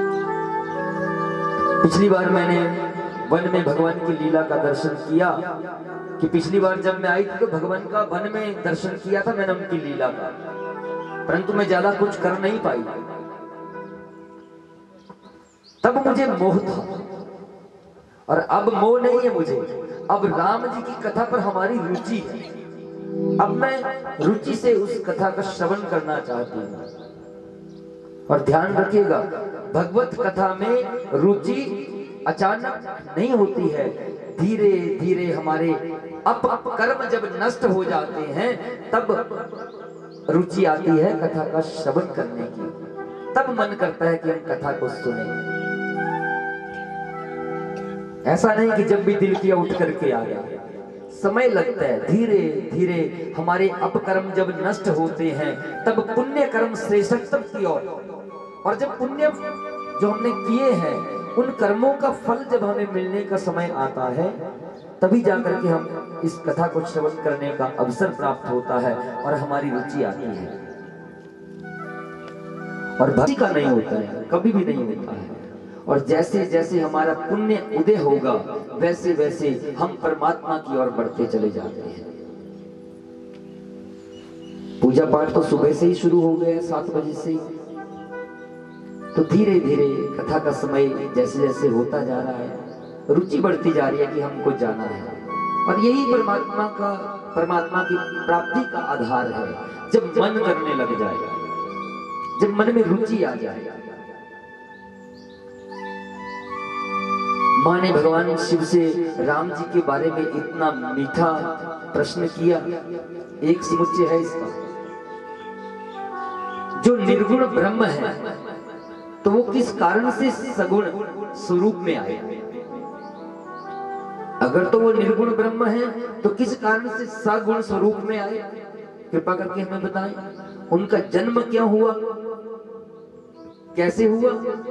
पिछली बार मैंने वन में भगवान की लीला का दर्शन किया कि पिछली बार जब मैं आई थी तो भगवान का वन में दर्शन किया था मैंने उनकी लीला का, परंतु मैं ज्यादा कुछ कर नहीं पाई। तब मुझे मोह था और अब मोह नहीं है मुझे, अब राम जी की कथा पर हमारी रुचि है। अब मैं रुचि से उस कथा का श्रवण करना चाहती हूँ। और ध्यान रखिएगा, भगवत कथा में रुचि अचानक नहीं होती है, धीरे धीरे हमारे अप अप कर्म जब नष्ट हो जाते हैं तब रुचि आती है कथा का श्रवण करने की, तब मन करता है कि हम कथा को सुने। ऐसा नहीं कि जब भी दिल किया उठ करके आ गया, समय लगता है। धीरे धीरे हमारे अपकर्म जब नष्ट होते हैं तब पुण्य कर्म श्रेष्ठतम की ओर, और जब पुण्य जो हमने किए हैं उन कर्मों का फल जब हमें मिलने का समय आता है, तभी जाकर के हम इस कथा को श्रवण करने का अवसर प्राप्त होता है और हमारी रुचि आती है। और भक्ति का नहीं होता है, कभी भी नहीं होता है। और जैसे जैसे हमारा पुण्य उदय होगा वैसे वैसे हम परमात्मा की ओर बढ़ते चले जाते हैं। पूजा पाठ तो सुबह से ही शुरू हो गया, सात बजे से, तो धीरे धीरे कथा का समय जैसे जैसे होता जा रहा है, रुचि बढ़ती जा रही है कि हमको जाना है। और यही परमात्मा का, परमात्मा की प्राप्ति का आधार है। जब मन करने लग जाएगा, जब मन में रुचि आ जाएगा। मां ने भगवान शिव से राम जी के बारे में इतना मीठा प्रश्न किया, एक समुच्चय है इसका। जो निर्गुण ब्रह्म है तो वो किस कारण से सगुण स्वरूप में आए? अगर तो वो निर्गुण ब्रह्म है तो किस कारण से सगुण स्वरूप में आए? कृपा करके हमें बताएं। उनका जन्म क्या हुआ, कैसे हुआ?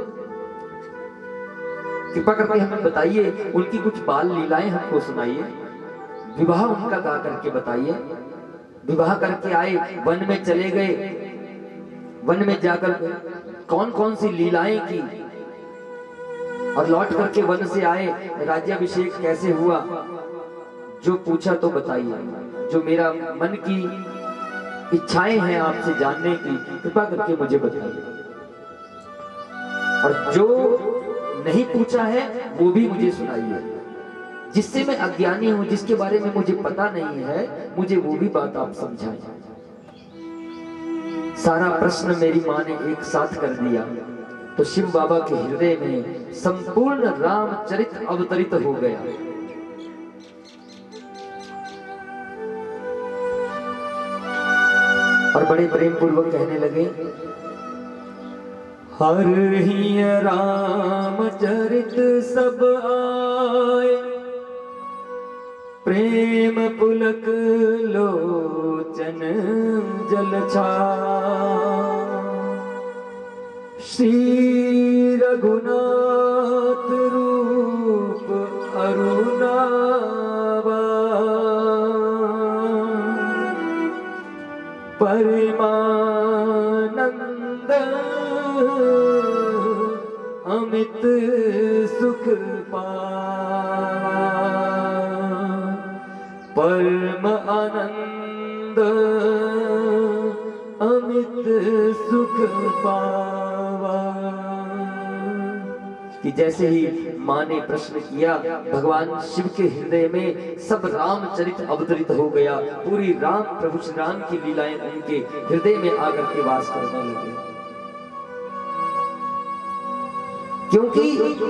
कृपा करके हमें बताइए। उनकी कुछ बाल लीलाएं हमको सुनाइए, विवाह उनका गा करके बताइए। विवाह करके आए, वन में चले गए, वन में जाकर कौन कौन सी लीलाएं की और लौट करके वन से आए, राज्याभिषेक कैसे हुआ, जो पूछा तो बताइए। जो मेरा मन की इच्छाएं हैं आपसे जानने की, कृपा करके मुझे बताइए। और जो नहीं पूछा है वो भी मुझे सुनाइए। जिससे मैं अज्ञानी हूं, जिसके बारे में मुझे पता नहीं है, मुझे वो भी बात आप समझाएं। सारा प्रश्न मेरी मां ने एक साथ कर दिया तो शिव बाबा के हृदय में संपूर्ण रामचरित अवतरित हो गया। और बड़े प्रेम पूर्वक कहने लगे, हर ही रामचरित सब आए, प्रेम पुलक लोचन जल छाए। श्री रघुनाथ रूप अरुणावा, परमानंद अमित सुख पावा। परम आनंद अमित सुख पावा। कि जैसे ही मां ने प्रश्न किया, भगवान शिव के हृदय में सब रामचरित अवतरित हो गया। पूरी राम प्रभु श्री राम की लीलाएं उनके हृदय में आकर के वास करने लगे। क्योंकि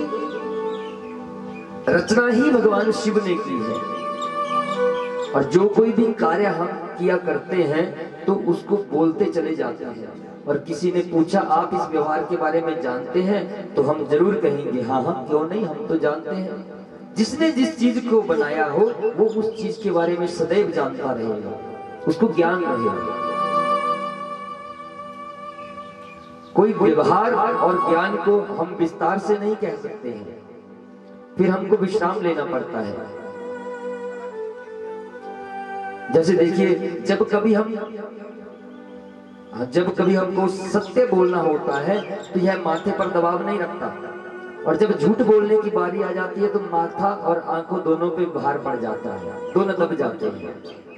रचना ही भगवान शिव ने की है, और जो कोई भी कार्य हम किया करते हैं तो उसको बोलते चले जाते हैं। और किसी ने पूछा आप इस व्यवहार के बारे में जानते हैं, तो हम जरूर कहेंगे हाँ हाँ क्यों नहीं, हम तो जानते हैं। जिसने जिस चीज को बनाया हो वो उस चीज के बारे में सदैव जानता रहेगा, उसको ज्ञान रहेगा। कोई व्यवहार और ज्ञान को हम विस्तार से नहीं कह सकते हैं, फिर हमको विश्राम लेना पड़ता है। जैसे देखिए, जब कभी हम जब कभी हमको सत्य बोलना होता है तो यह माथे पर दबाव नहीं रखता, और जब झूठ बोलने की बारी आ जाती है तो माथा और आंखों दोनों पे भार पड़ जाता है, दोनों दब जाते हैं।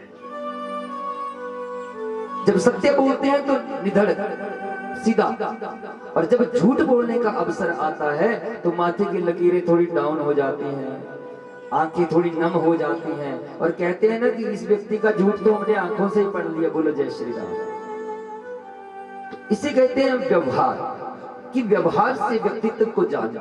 जब सत्य बोलते हैं तो निधड़ सीधा, और जब झूठ बोलने का अवसर आता है तो माथे की लकीरें थोड़ी डाउन हो जाती हैं, आंखें थोड़ी नम हो जाती हैं, और कहते हैं ना कि इस व्यक्ति का झूठ तो हमने आंखों से ही पढ़ लिया। बोलो जय श्री राम। इसे कहते हैं व्यवहार, कि व्यवहार से व्यक्तित्व को जानना।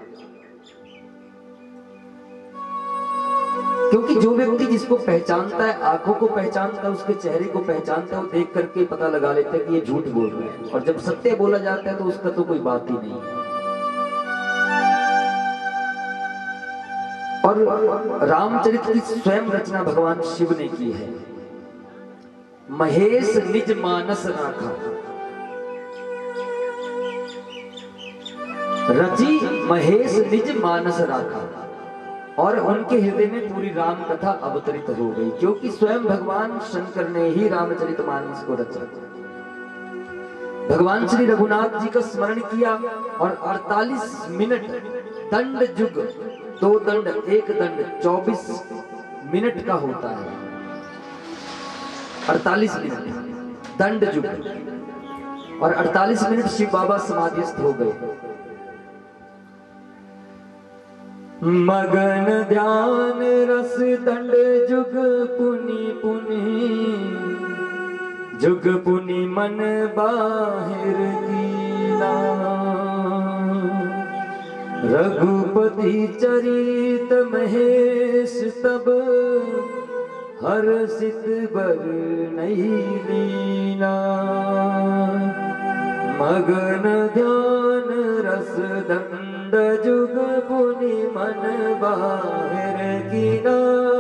क्योंकि जो व्यक्ति जिसको पहचानता है, आंखों को पहचानता है, उसके चेहरे को पहचानता है, वो देख करके पता लगा लेता है कि ये झूठ बोल रहा है। और जब सत्य बोला जाता है तो उसका तो कोई बात ही नहीं है। और रामचरित की स्वयं रचना भगवान शिव ने की है। महेश निज मानस राखा, रची महेश निज मानस राखा, और उनके हृदय में पूरी राम कथा अवतरित हो गई। क्योंकि स्वयं भगवान शंकर ने ही रामचरितमानस को रचा। भगवान श्री रघुनाथ जी का स्मरण किया और अड़तालीस मिनट दंड जुग, दो दंड एक दंड चौबीस मिनट का होता है। अड़तालीस मिनट दंड जुग, और अड़तालीस मिनट शिव बाबा समाधिस्थ हो गए। मगन ध्यान रस दंड जुग पुनि पुनि, जुग पुनि मन बाहिर कीना। रघुपति चरित महेश तब, हर्षित बर नहीं लीना। मगन ध्यान रस दंड जुग पुनि मन बाहिर कीना।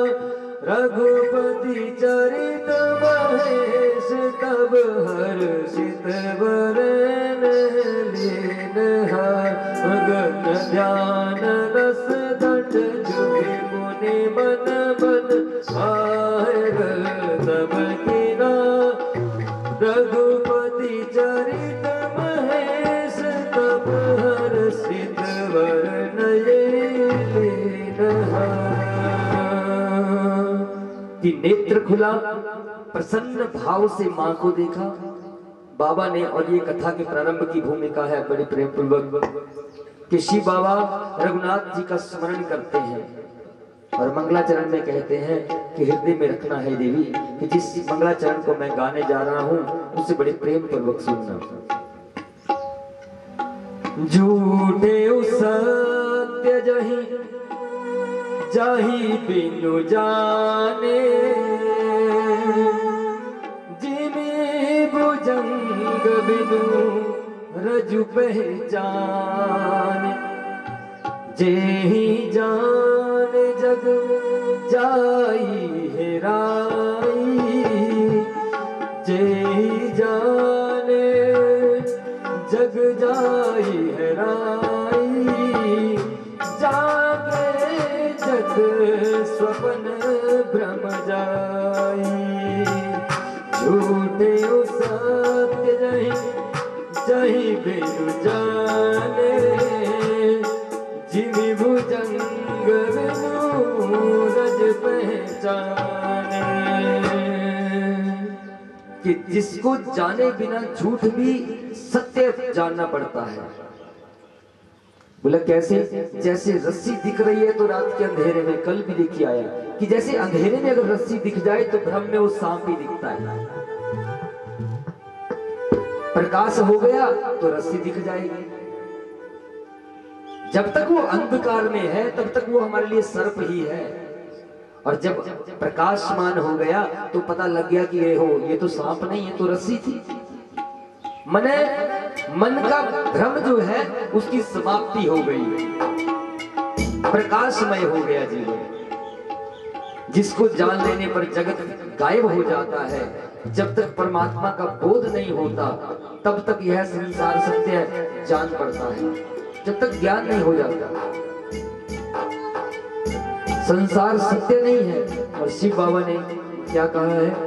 रघुपति चरित महेश तब, हर्षित बरन लीन्हा। मगन ध्यान रस दंड जुग पुनि मन मन बाहिर तब कीना। रघुपति चरित कि नेत्र खुला, प्रसन्न भाव से मां को देखा बाबा ने। और ये कथा के प्रारंभ की भूमिका है बड़े प्रेम पूर्वक कि शिव बाबा रघुनाथ जी का स्मरण करते हैं और मंगलाचरण में कहते हैं कि हृदय में रखना है देवी कि जिस मंगलाचरण को मैं गाने जा रहा हूं उसे बड़े प्रेम पूर्वक सुनना। झूठे सत्य जही जाही बिनु जाने, जिमी भुजंग बिनु रजु पहचाने, जेहि जान जग जाई हेराई, जेहि जाने जग जाई हेराई, जागे जग स्वप्न भ्रम जाई, झूठे सत्य जही जही बिनु जाने, जिमि भुजंग बिनु रज पहचाने। कि जिसको जाने बिना झूठ भी सत्य जानना पड़ता है। बोला कैसे? जैसे रस्सी दिख रही है तो रात के अंधेरे में, कल भी देखी आया कि जैसे अंधेरे में अगर रस्सी दिख जाए तो भ्रम में वो सांप भी दिखता है, प्रकाश हो गया तो रस्सी दिख जाएगी। जब तक वो अंधकार में है तब तक वो हमारे लिए सर्प ही है, और जब प्रकाशमान हो गया तो पता लग गया कि ये हो ये तो सांप नहीं है तो रस्सी थी। मने मन का भ्रम जो है उसकी समाप्ति हो गई, प्रकाशमय हो गया जीवन। जिसको जान लेने पर जगत गायब हो जाता है। जब तक परमात्मा का बोध नहीं होता तब तक यह संसार सत्य जान पड़ता है, जब तक ज्ञान नहीं हो जाता संसार सत्य नहीं है। और शिव बाबा ने क्या कहा है?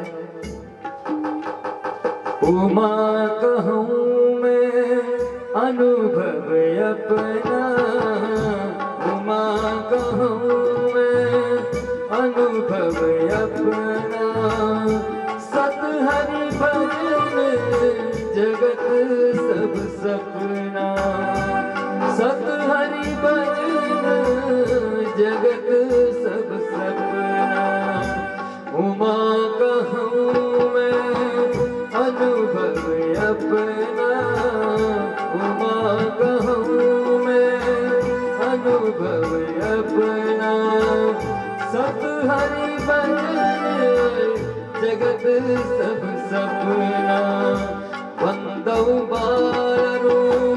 उमा कहूँ मैं अनुभव अपना, उमा कहूँ मैं अनुभव अपना, सत हरि भजन जगत सब सपना, सत हरि भजन जगत सब सपना, उमा कहूँ मैं अनुभव अपना, उमा कहूँ मैं अनुभव अपना, सत हरि भजन जगत सब सपना, वंदऊ बारू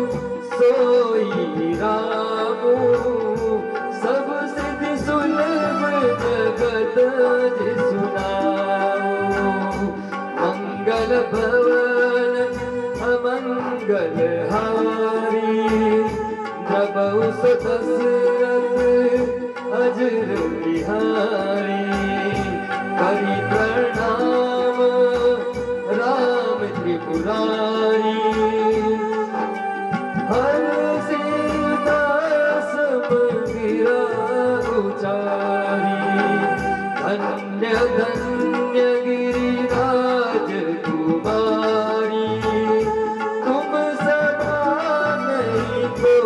सोई रामू, सब सिद्धि सुलभ जगत सुनाऊ, मंगल भवन अमंगल हारी, जबऊ दशरथ अजर बिहारी, करि प्रणाम राम त्रिपुरारी, हर सीता समगिरा उचारी, धन्य धन्य गिरिराज कुमारी, तुम सदा नहीं को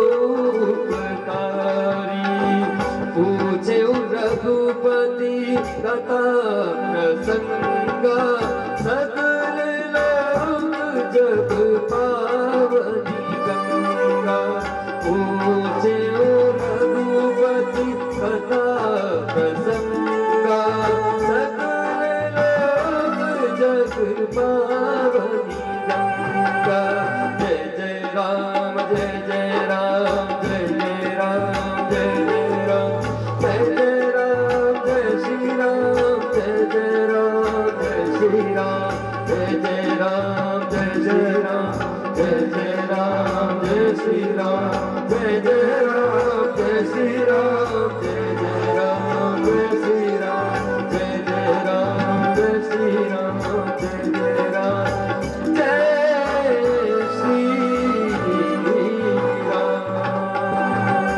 उपकारी, पूछे रघुपति कथा प्रसंगा, सकल लोक जग पावनी गंगा, पूछे रघुपति कथा प्रसंगा, सकल लोक जग पावनी गंगा। जय जय राम जय जय राम जय जय राम जय जय राम, जय जय राम जय श्री राम जय जय राम जय श्री राम, जय जय राम जय जय राम जय जय राम जय श्री राम, जय जय राम जय श्री राम जय जय राम जय श्री राम, जय जय राम जय श्री राम जय जय राम जय श्री राम, जय श्री राम।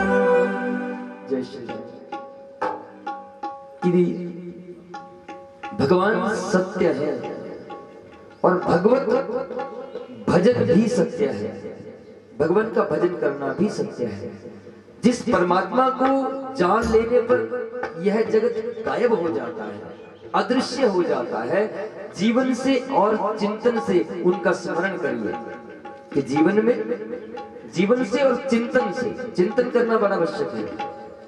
ఇది भजन भी सत्य है, भगवान का भजन करना भी सत्य है। जिस परमात्मा को जान लेने पर यह जगत गायब हो जाता है, अदृश्य हो जाता है, जीवन से और चिंतन से उनका स्मरण करिए कि जीवन में, जीवन से और चिंतन से, चिंतन करना बड़ा आवश्यक है।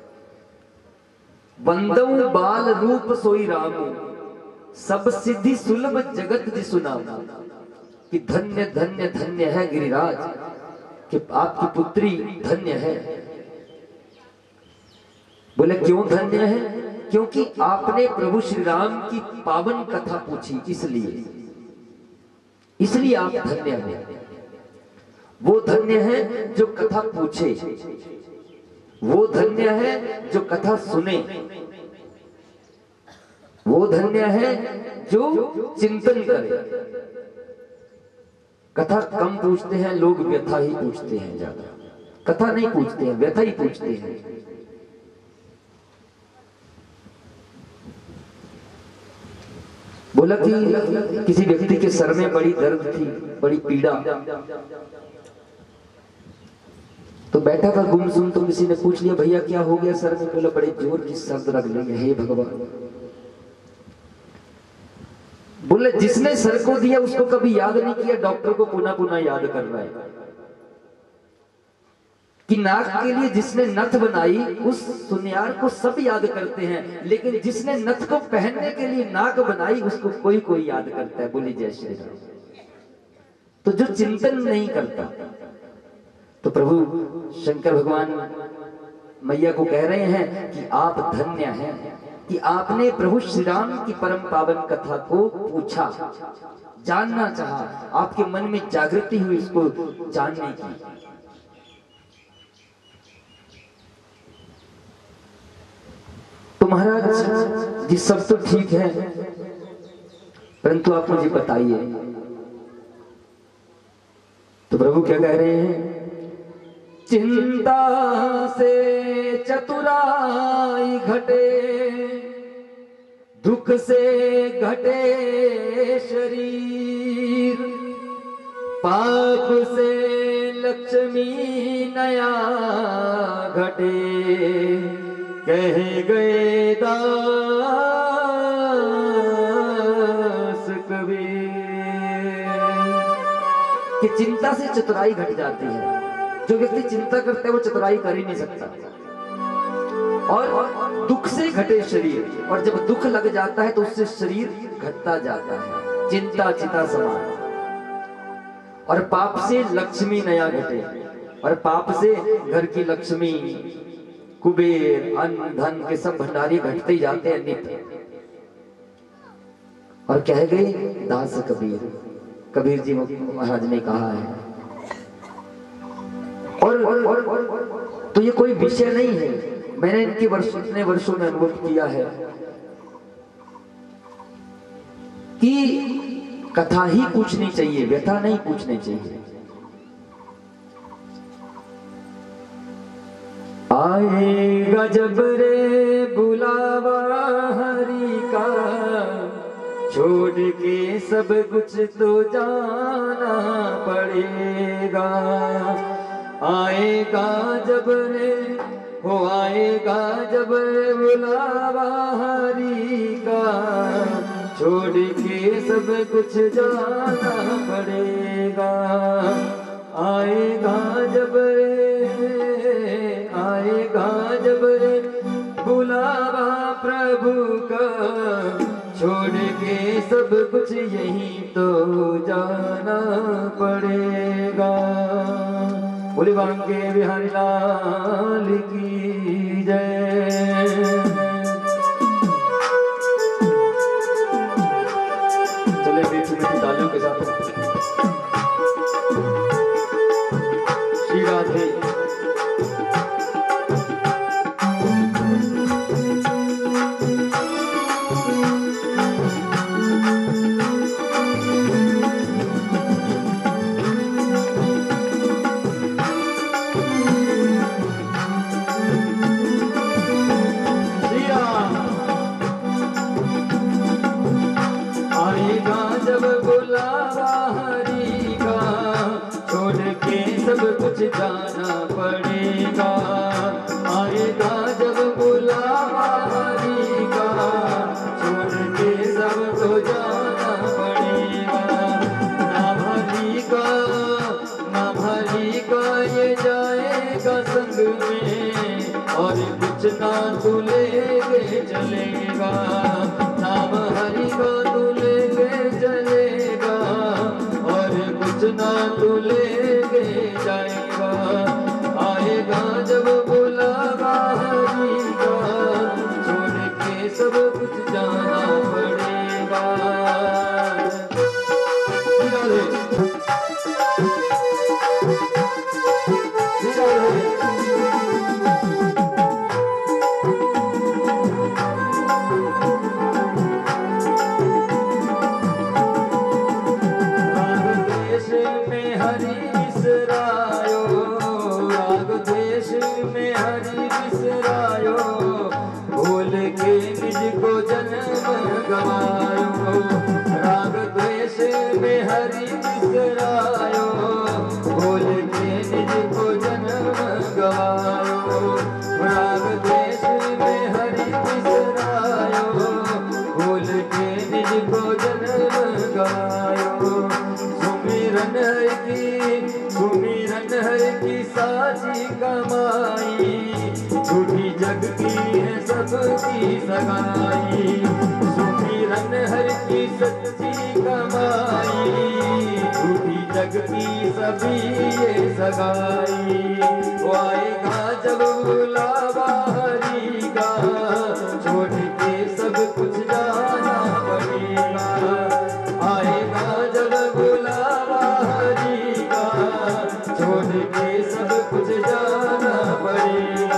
बंदऊ बाल रूप सोई राम, सब सिद्धि सुलभ जगत जिसु नाम। कि धन्य धन्य धन्य है गिरिराज, कि आपकी पुत्री धन्य है। बोले क्यों धन्य है? क्योंकि आपने प्रभु श्री राम की पावन कथा पूछी, इसलिए इसलिए आप धन्य हैं। वो धन्य है जो कथा पूछे, वो धन्य है जो कथा सुने, वो धन्य है जो चिंतन करे। कथा कम पूछते हैं लोग, व्यथा ही पूछते हैं ज्यादा। कथा नहीं पूछते हैं, व्यथा ही पूछते हैं। बोला कि किसी व्यक्ति के सर में बड़ी दर्द थी, बड़ी पीड़ा, तो बैठा था गुमसुम, तो किसी ने पूछ लिया भैया क्या हो गया सर में? बोला बड़े जोर की सर्द लग रही है। हे भगवान, बोले जिसने सर को दिया उसको कभी याद नहीं किया, डॉक्टर को पुनः पुनः याद कर रहा है। कि नाक के लिए जिसने नथ बनाई उस सुनियार को सब याद करते हैं, लेकिन जिसने नथ को पहनने के लिए नाक बनाई उसको कोई कोई याद करता है। बोली जय श्री राम। तो जो चिंतन नहीं करता, तो प्रभु शंकर भगवान मैया को कह रहे हैं कि आप धन्य हैं कि आपने प्रभु श्री राम की परम पावन कथा को पूछा, जानना चाहा, आपके मन में जागृति हुई इसको जानने की। तो महाराज जी सब तो ठीक है, परंतु आप मुझे बताइए। तो प्रभु क्या कह रहे हैं? चिंता से चतुराई घटे, दुख से घटे शरीर, पाप से लक्ष्मी नया घटे, कह गए दास कबीर। कि चिंता से चतुराई घट जाती है। जो व्यक्ति चिंता करता है वो चतुराई कर ही नहीं सकता। और दुख से घटे शरीर, और जब दुख लग जाता है तो उससे शरीर घटता जाता है, चिंता चिता समान। और पाप से लक्ष्मी नया घटे, और पाप से घर की लक्ष्मी, कुबेर, अन्न धन के सब भंडारी घटते ही जाते हैं नित्य। और कह गए दास कबीर, कबीर जी महाराज ने कहा है। और, और, और, और तो ये कोई विषय नहीं है, मैंने इनके वर्ष इतने वर्षों में अनुभव किया है कि कथा ही पूछनी चाहिए, व्यथा नहीं पूछनी चाहिए। आएगा जब रे बुलावा हरि का, छोड़ के सब कुछ तो जाना पड़ेगा। आएगा जब रे हो आएगा जब रे बुलावा हरि का, छोड़ के सब कुछ जाना पड़ेगा। आएगा जब रे, आएगा जब रे बुलावा प्रभु का, छोड़ के सब कुछ यही तो जाना पड़ेगा। बोले बांके बिहारी लाल की जय। चले मीठी मीठी तालियों के साथ श्री राधे। जाना पड़ेगा। आएगा जब बुलावा हरि का, छोड़ के सबको जाना पड़ेगा। ना भली का ना भली का ये जाएगा संग में, और कुछ ना तू लेके चलेगा। नाम हरि का तू लेके चलेगा, और कुछ ना तू लेके जाएगा। आएगा जब बुलावा हरि का, छोड़ के सब कुछ जाना पड़ेगा। राग द्वेष में हरि बिसरायो, भूल के निज को जन्म गवायो। राग द्वेष में हरि बिसरायो, भूल के निज को जन्म गवायो। सुमिरन है की सुमिरन है की साची कमाई, झूठी जग की है सबकी सगाई। सुमिरन हर की सच्ची कमाई, झूठी जग की सभी ये सगाई। वो आएगा जब बुलावा हरि का, छोड़ के सब कुछ जाना पड़ेगा। आएगा जब बुलावा हरि का, छोड़ के सब कुछ जाना पड़ेगा।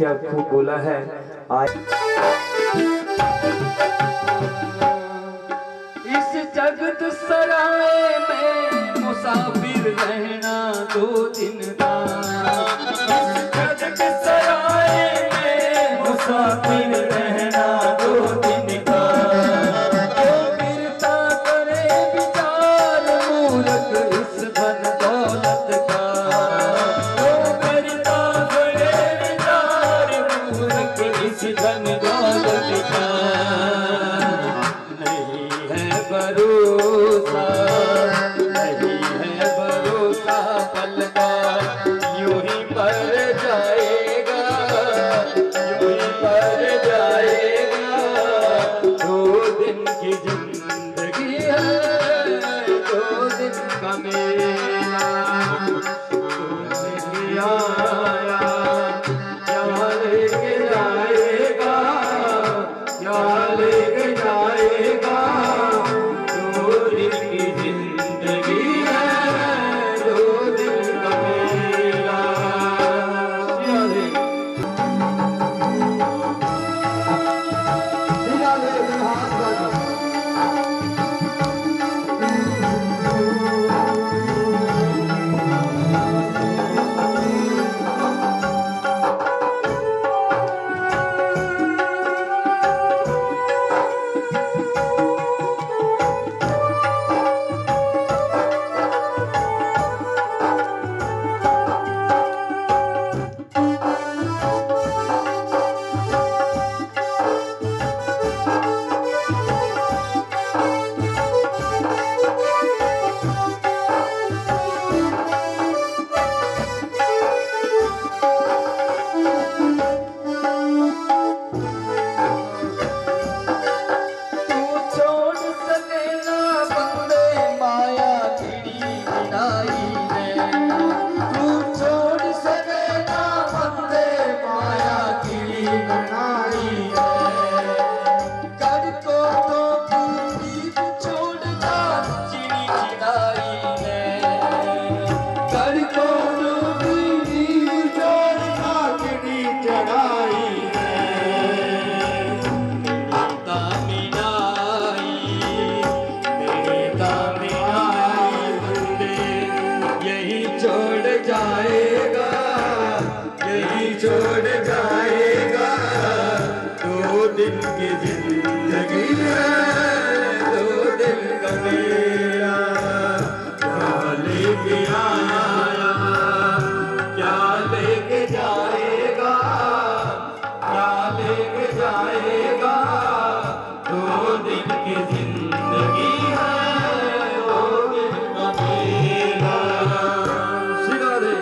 क्या खूब बोला है। आज इस जगत सराय में मुसाफिर रहना दो दिन का, इस जगत सराय में मुसाफिर रहना दो दिन का। जो फिरता करे विचार मूर्ख इस धन दौलत का, जो फिरता करे विचार मूर्ख इस धन दौलत का। नहीं है भरोसा, नहीं है भरोसा पल का, यूं ही पर जाएगा, यूं ही पर जाएगा। दो दिन की जिंदगी है, दो दिन का मेला। तुमसे आया क्या लेके जाएगा, क्या लेके जाएगा। दो दिन की जिंदगी है, दो दिन का मेला। जाएगा, यही छोड़ जाएगा। दो दिन की जिंदगी है, दो दिन का मेरा। क्या लेके आया, क्या लेके जाएगा, क्या लेके जाएगा। दो दिन की जिंदगी है, दो दिन का मेरा। सिखा दे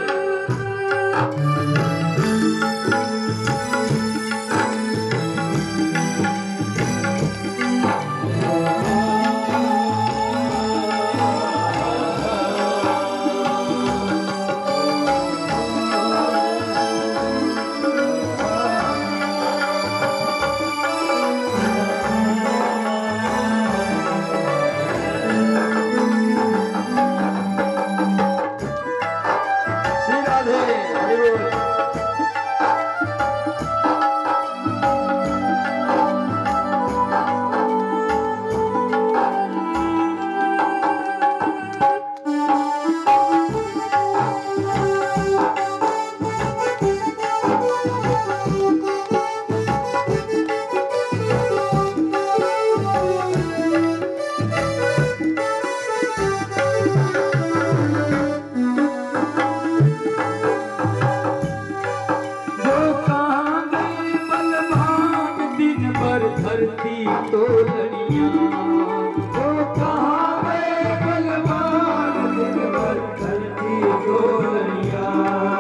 धरती तो लड़ियाँ, वो कहाँ गए बलवान दिन भर धरती तो लड़ियाँ।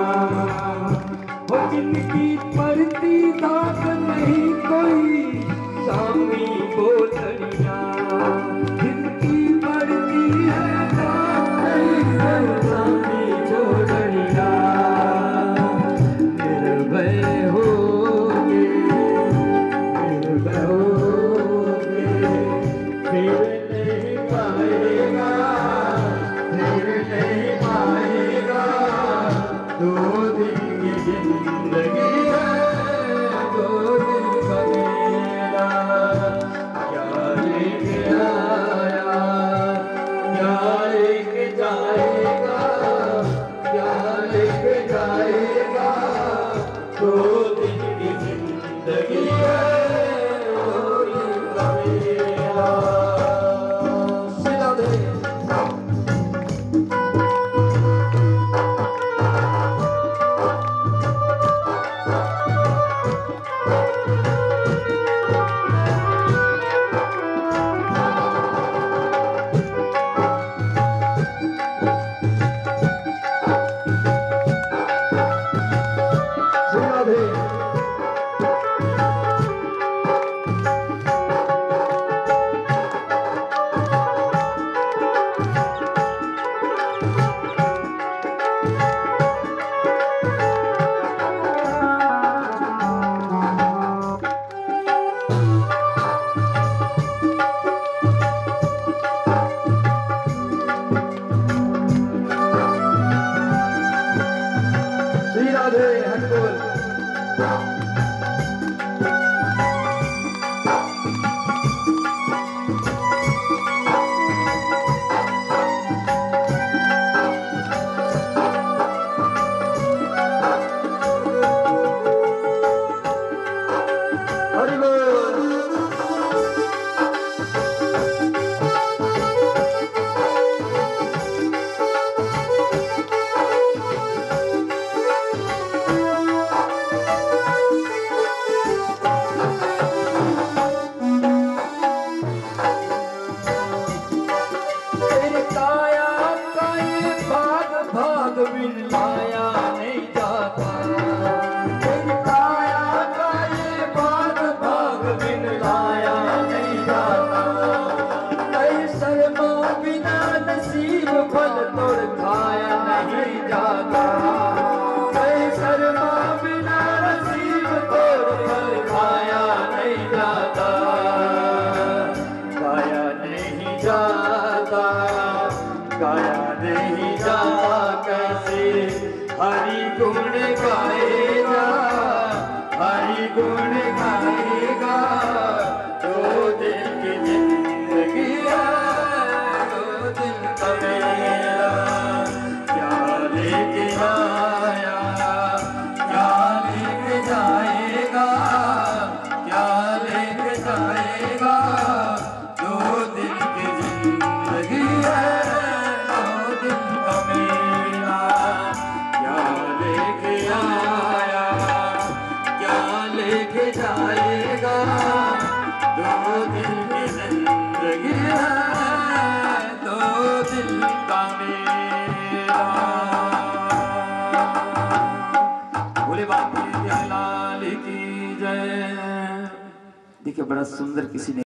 वो जिनकी पड़ती दाग नहीं कोई सामी वो लड़ियाँ, जिनकी पड़ती है दाग नहीं कोई सामी जो लड़ियाँ। निर्भय हो दो दिन की जिंदगी है, जिंदगी है दो दिन का मेला। सीधा दे हरि गुण गाएगा, हरि गुण गाएगा, दो दिन की जिंदगी है, दो दिन का मेला। क्या लेके आया, क्या लेके जाएगा, क्या लेके जाएगा, दो दिन की जिंदगी है, दो दिन का मेला। लेके आया, क्या लेके जाएगा, दो दिन की जिंदगी है, दो दिन का मेला। भोले बाबा की लाल की जय। देखिए बड़ा सुंदर किसी ने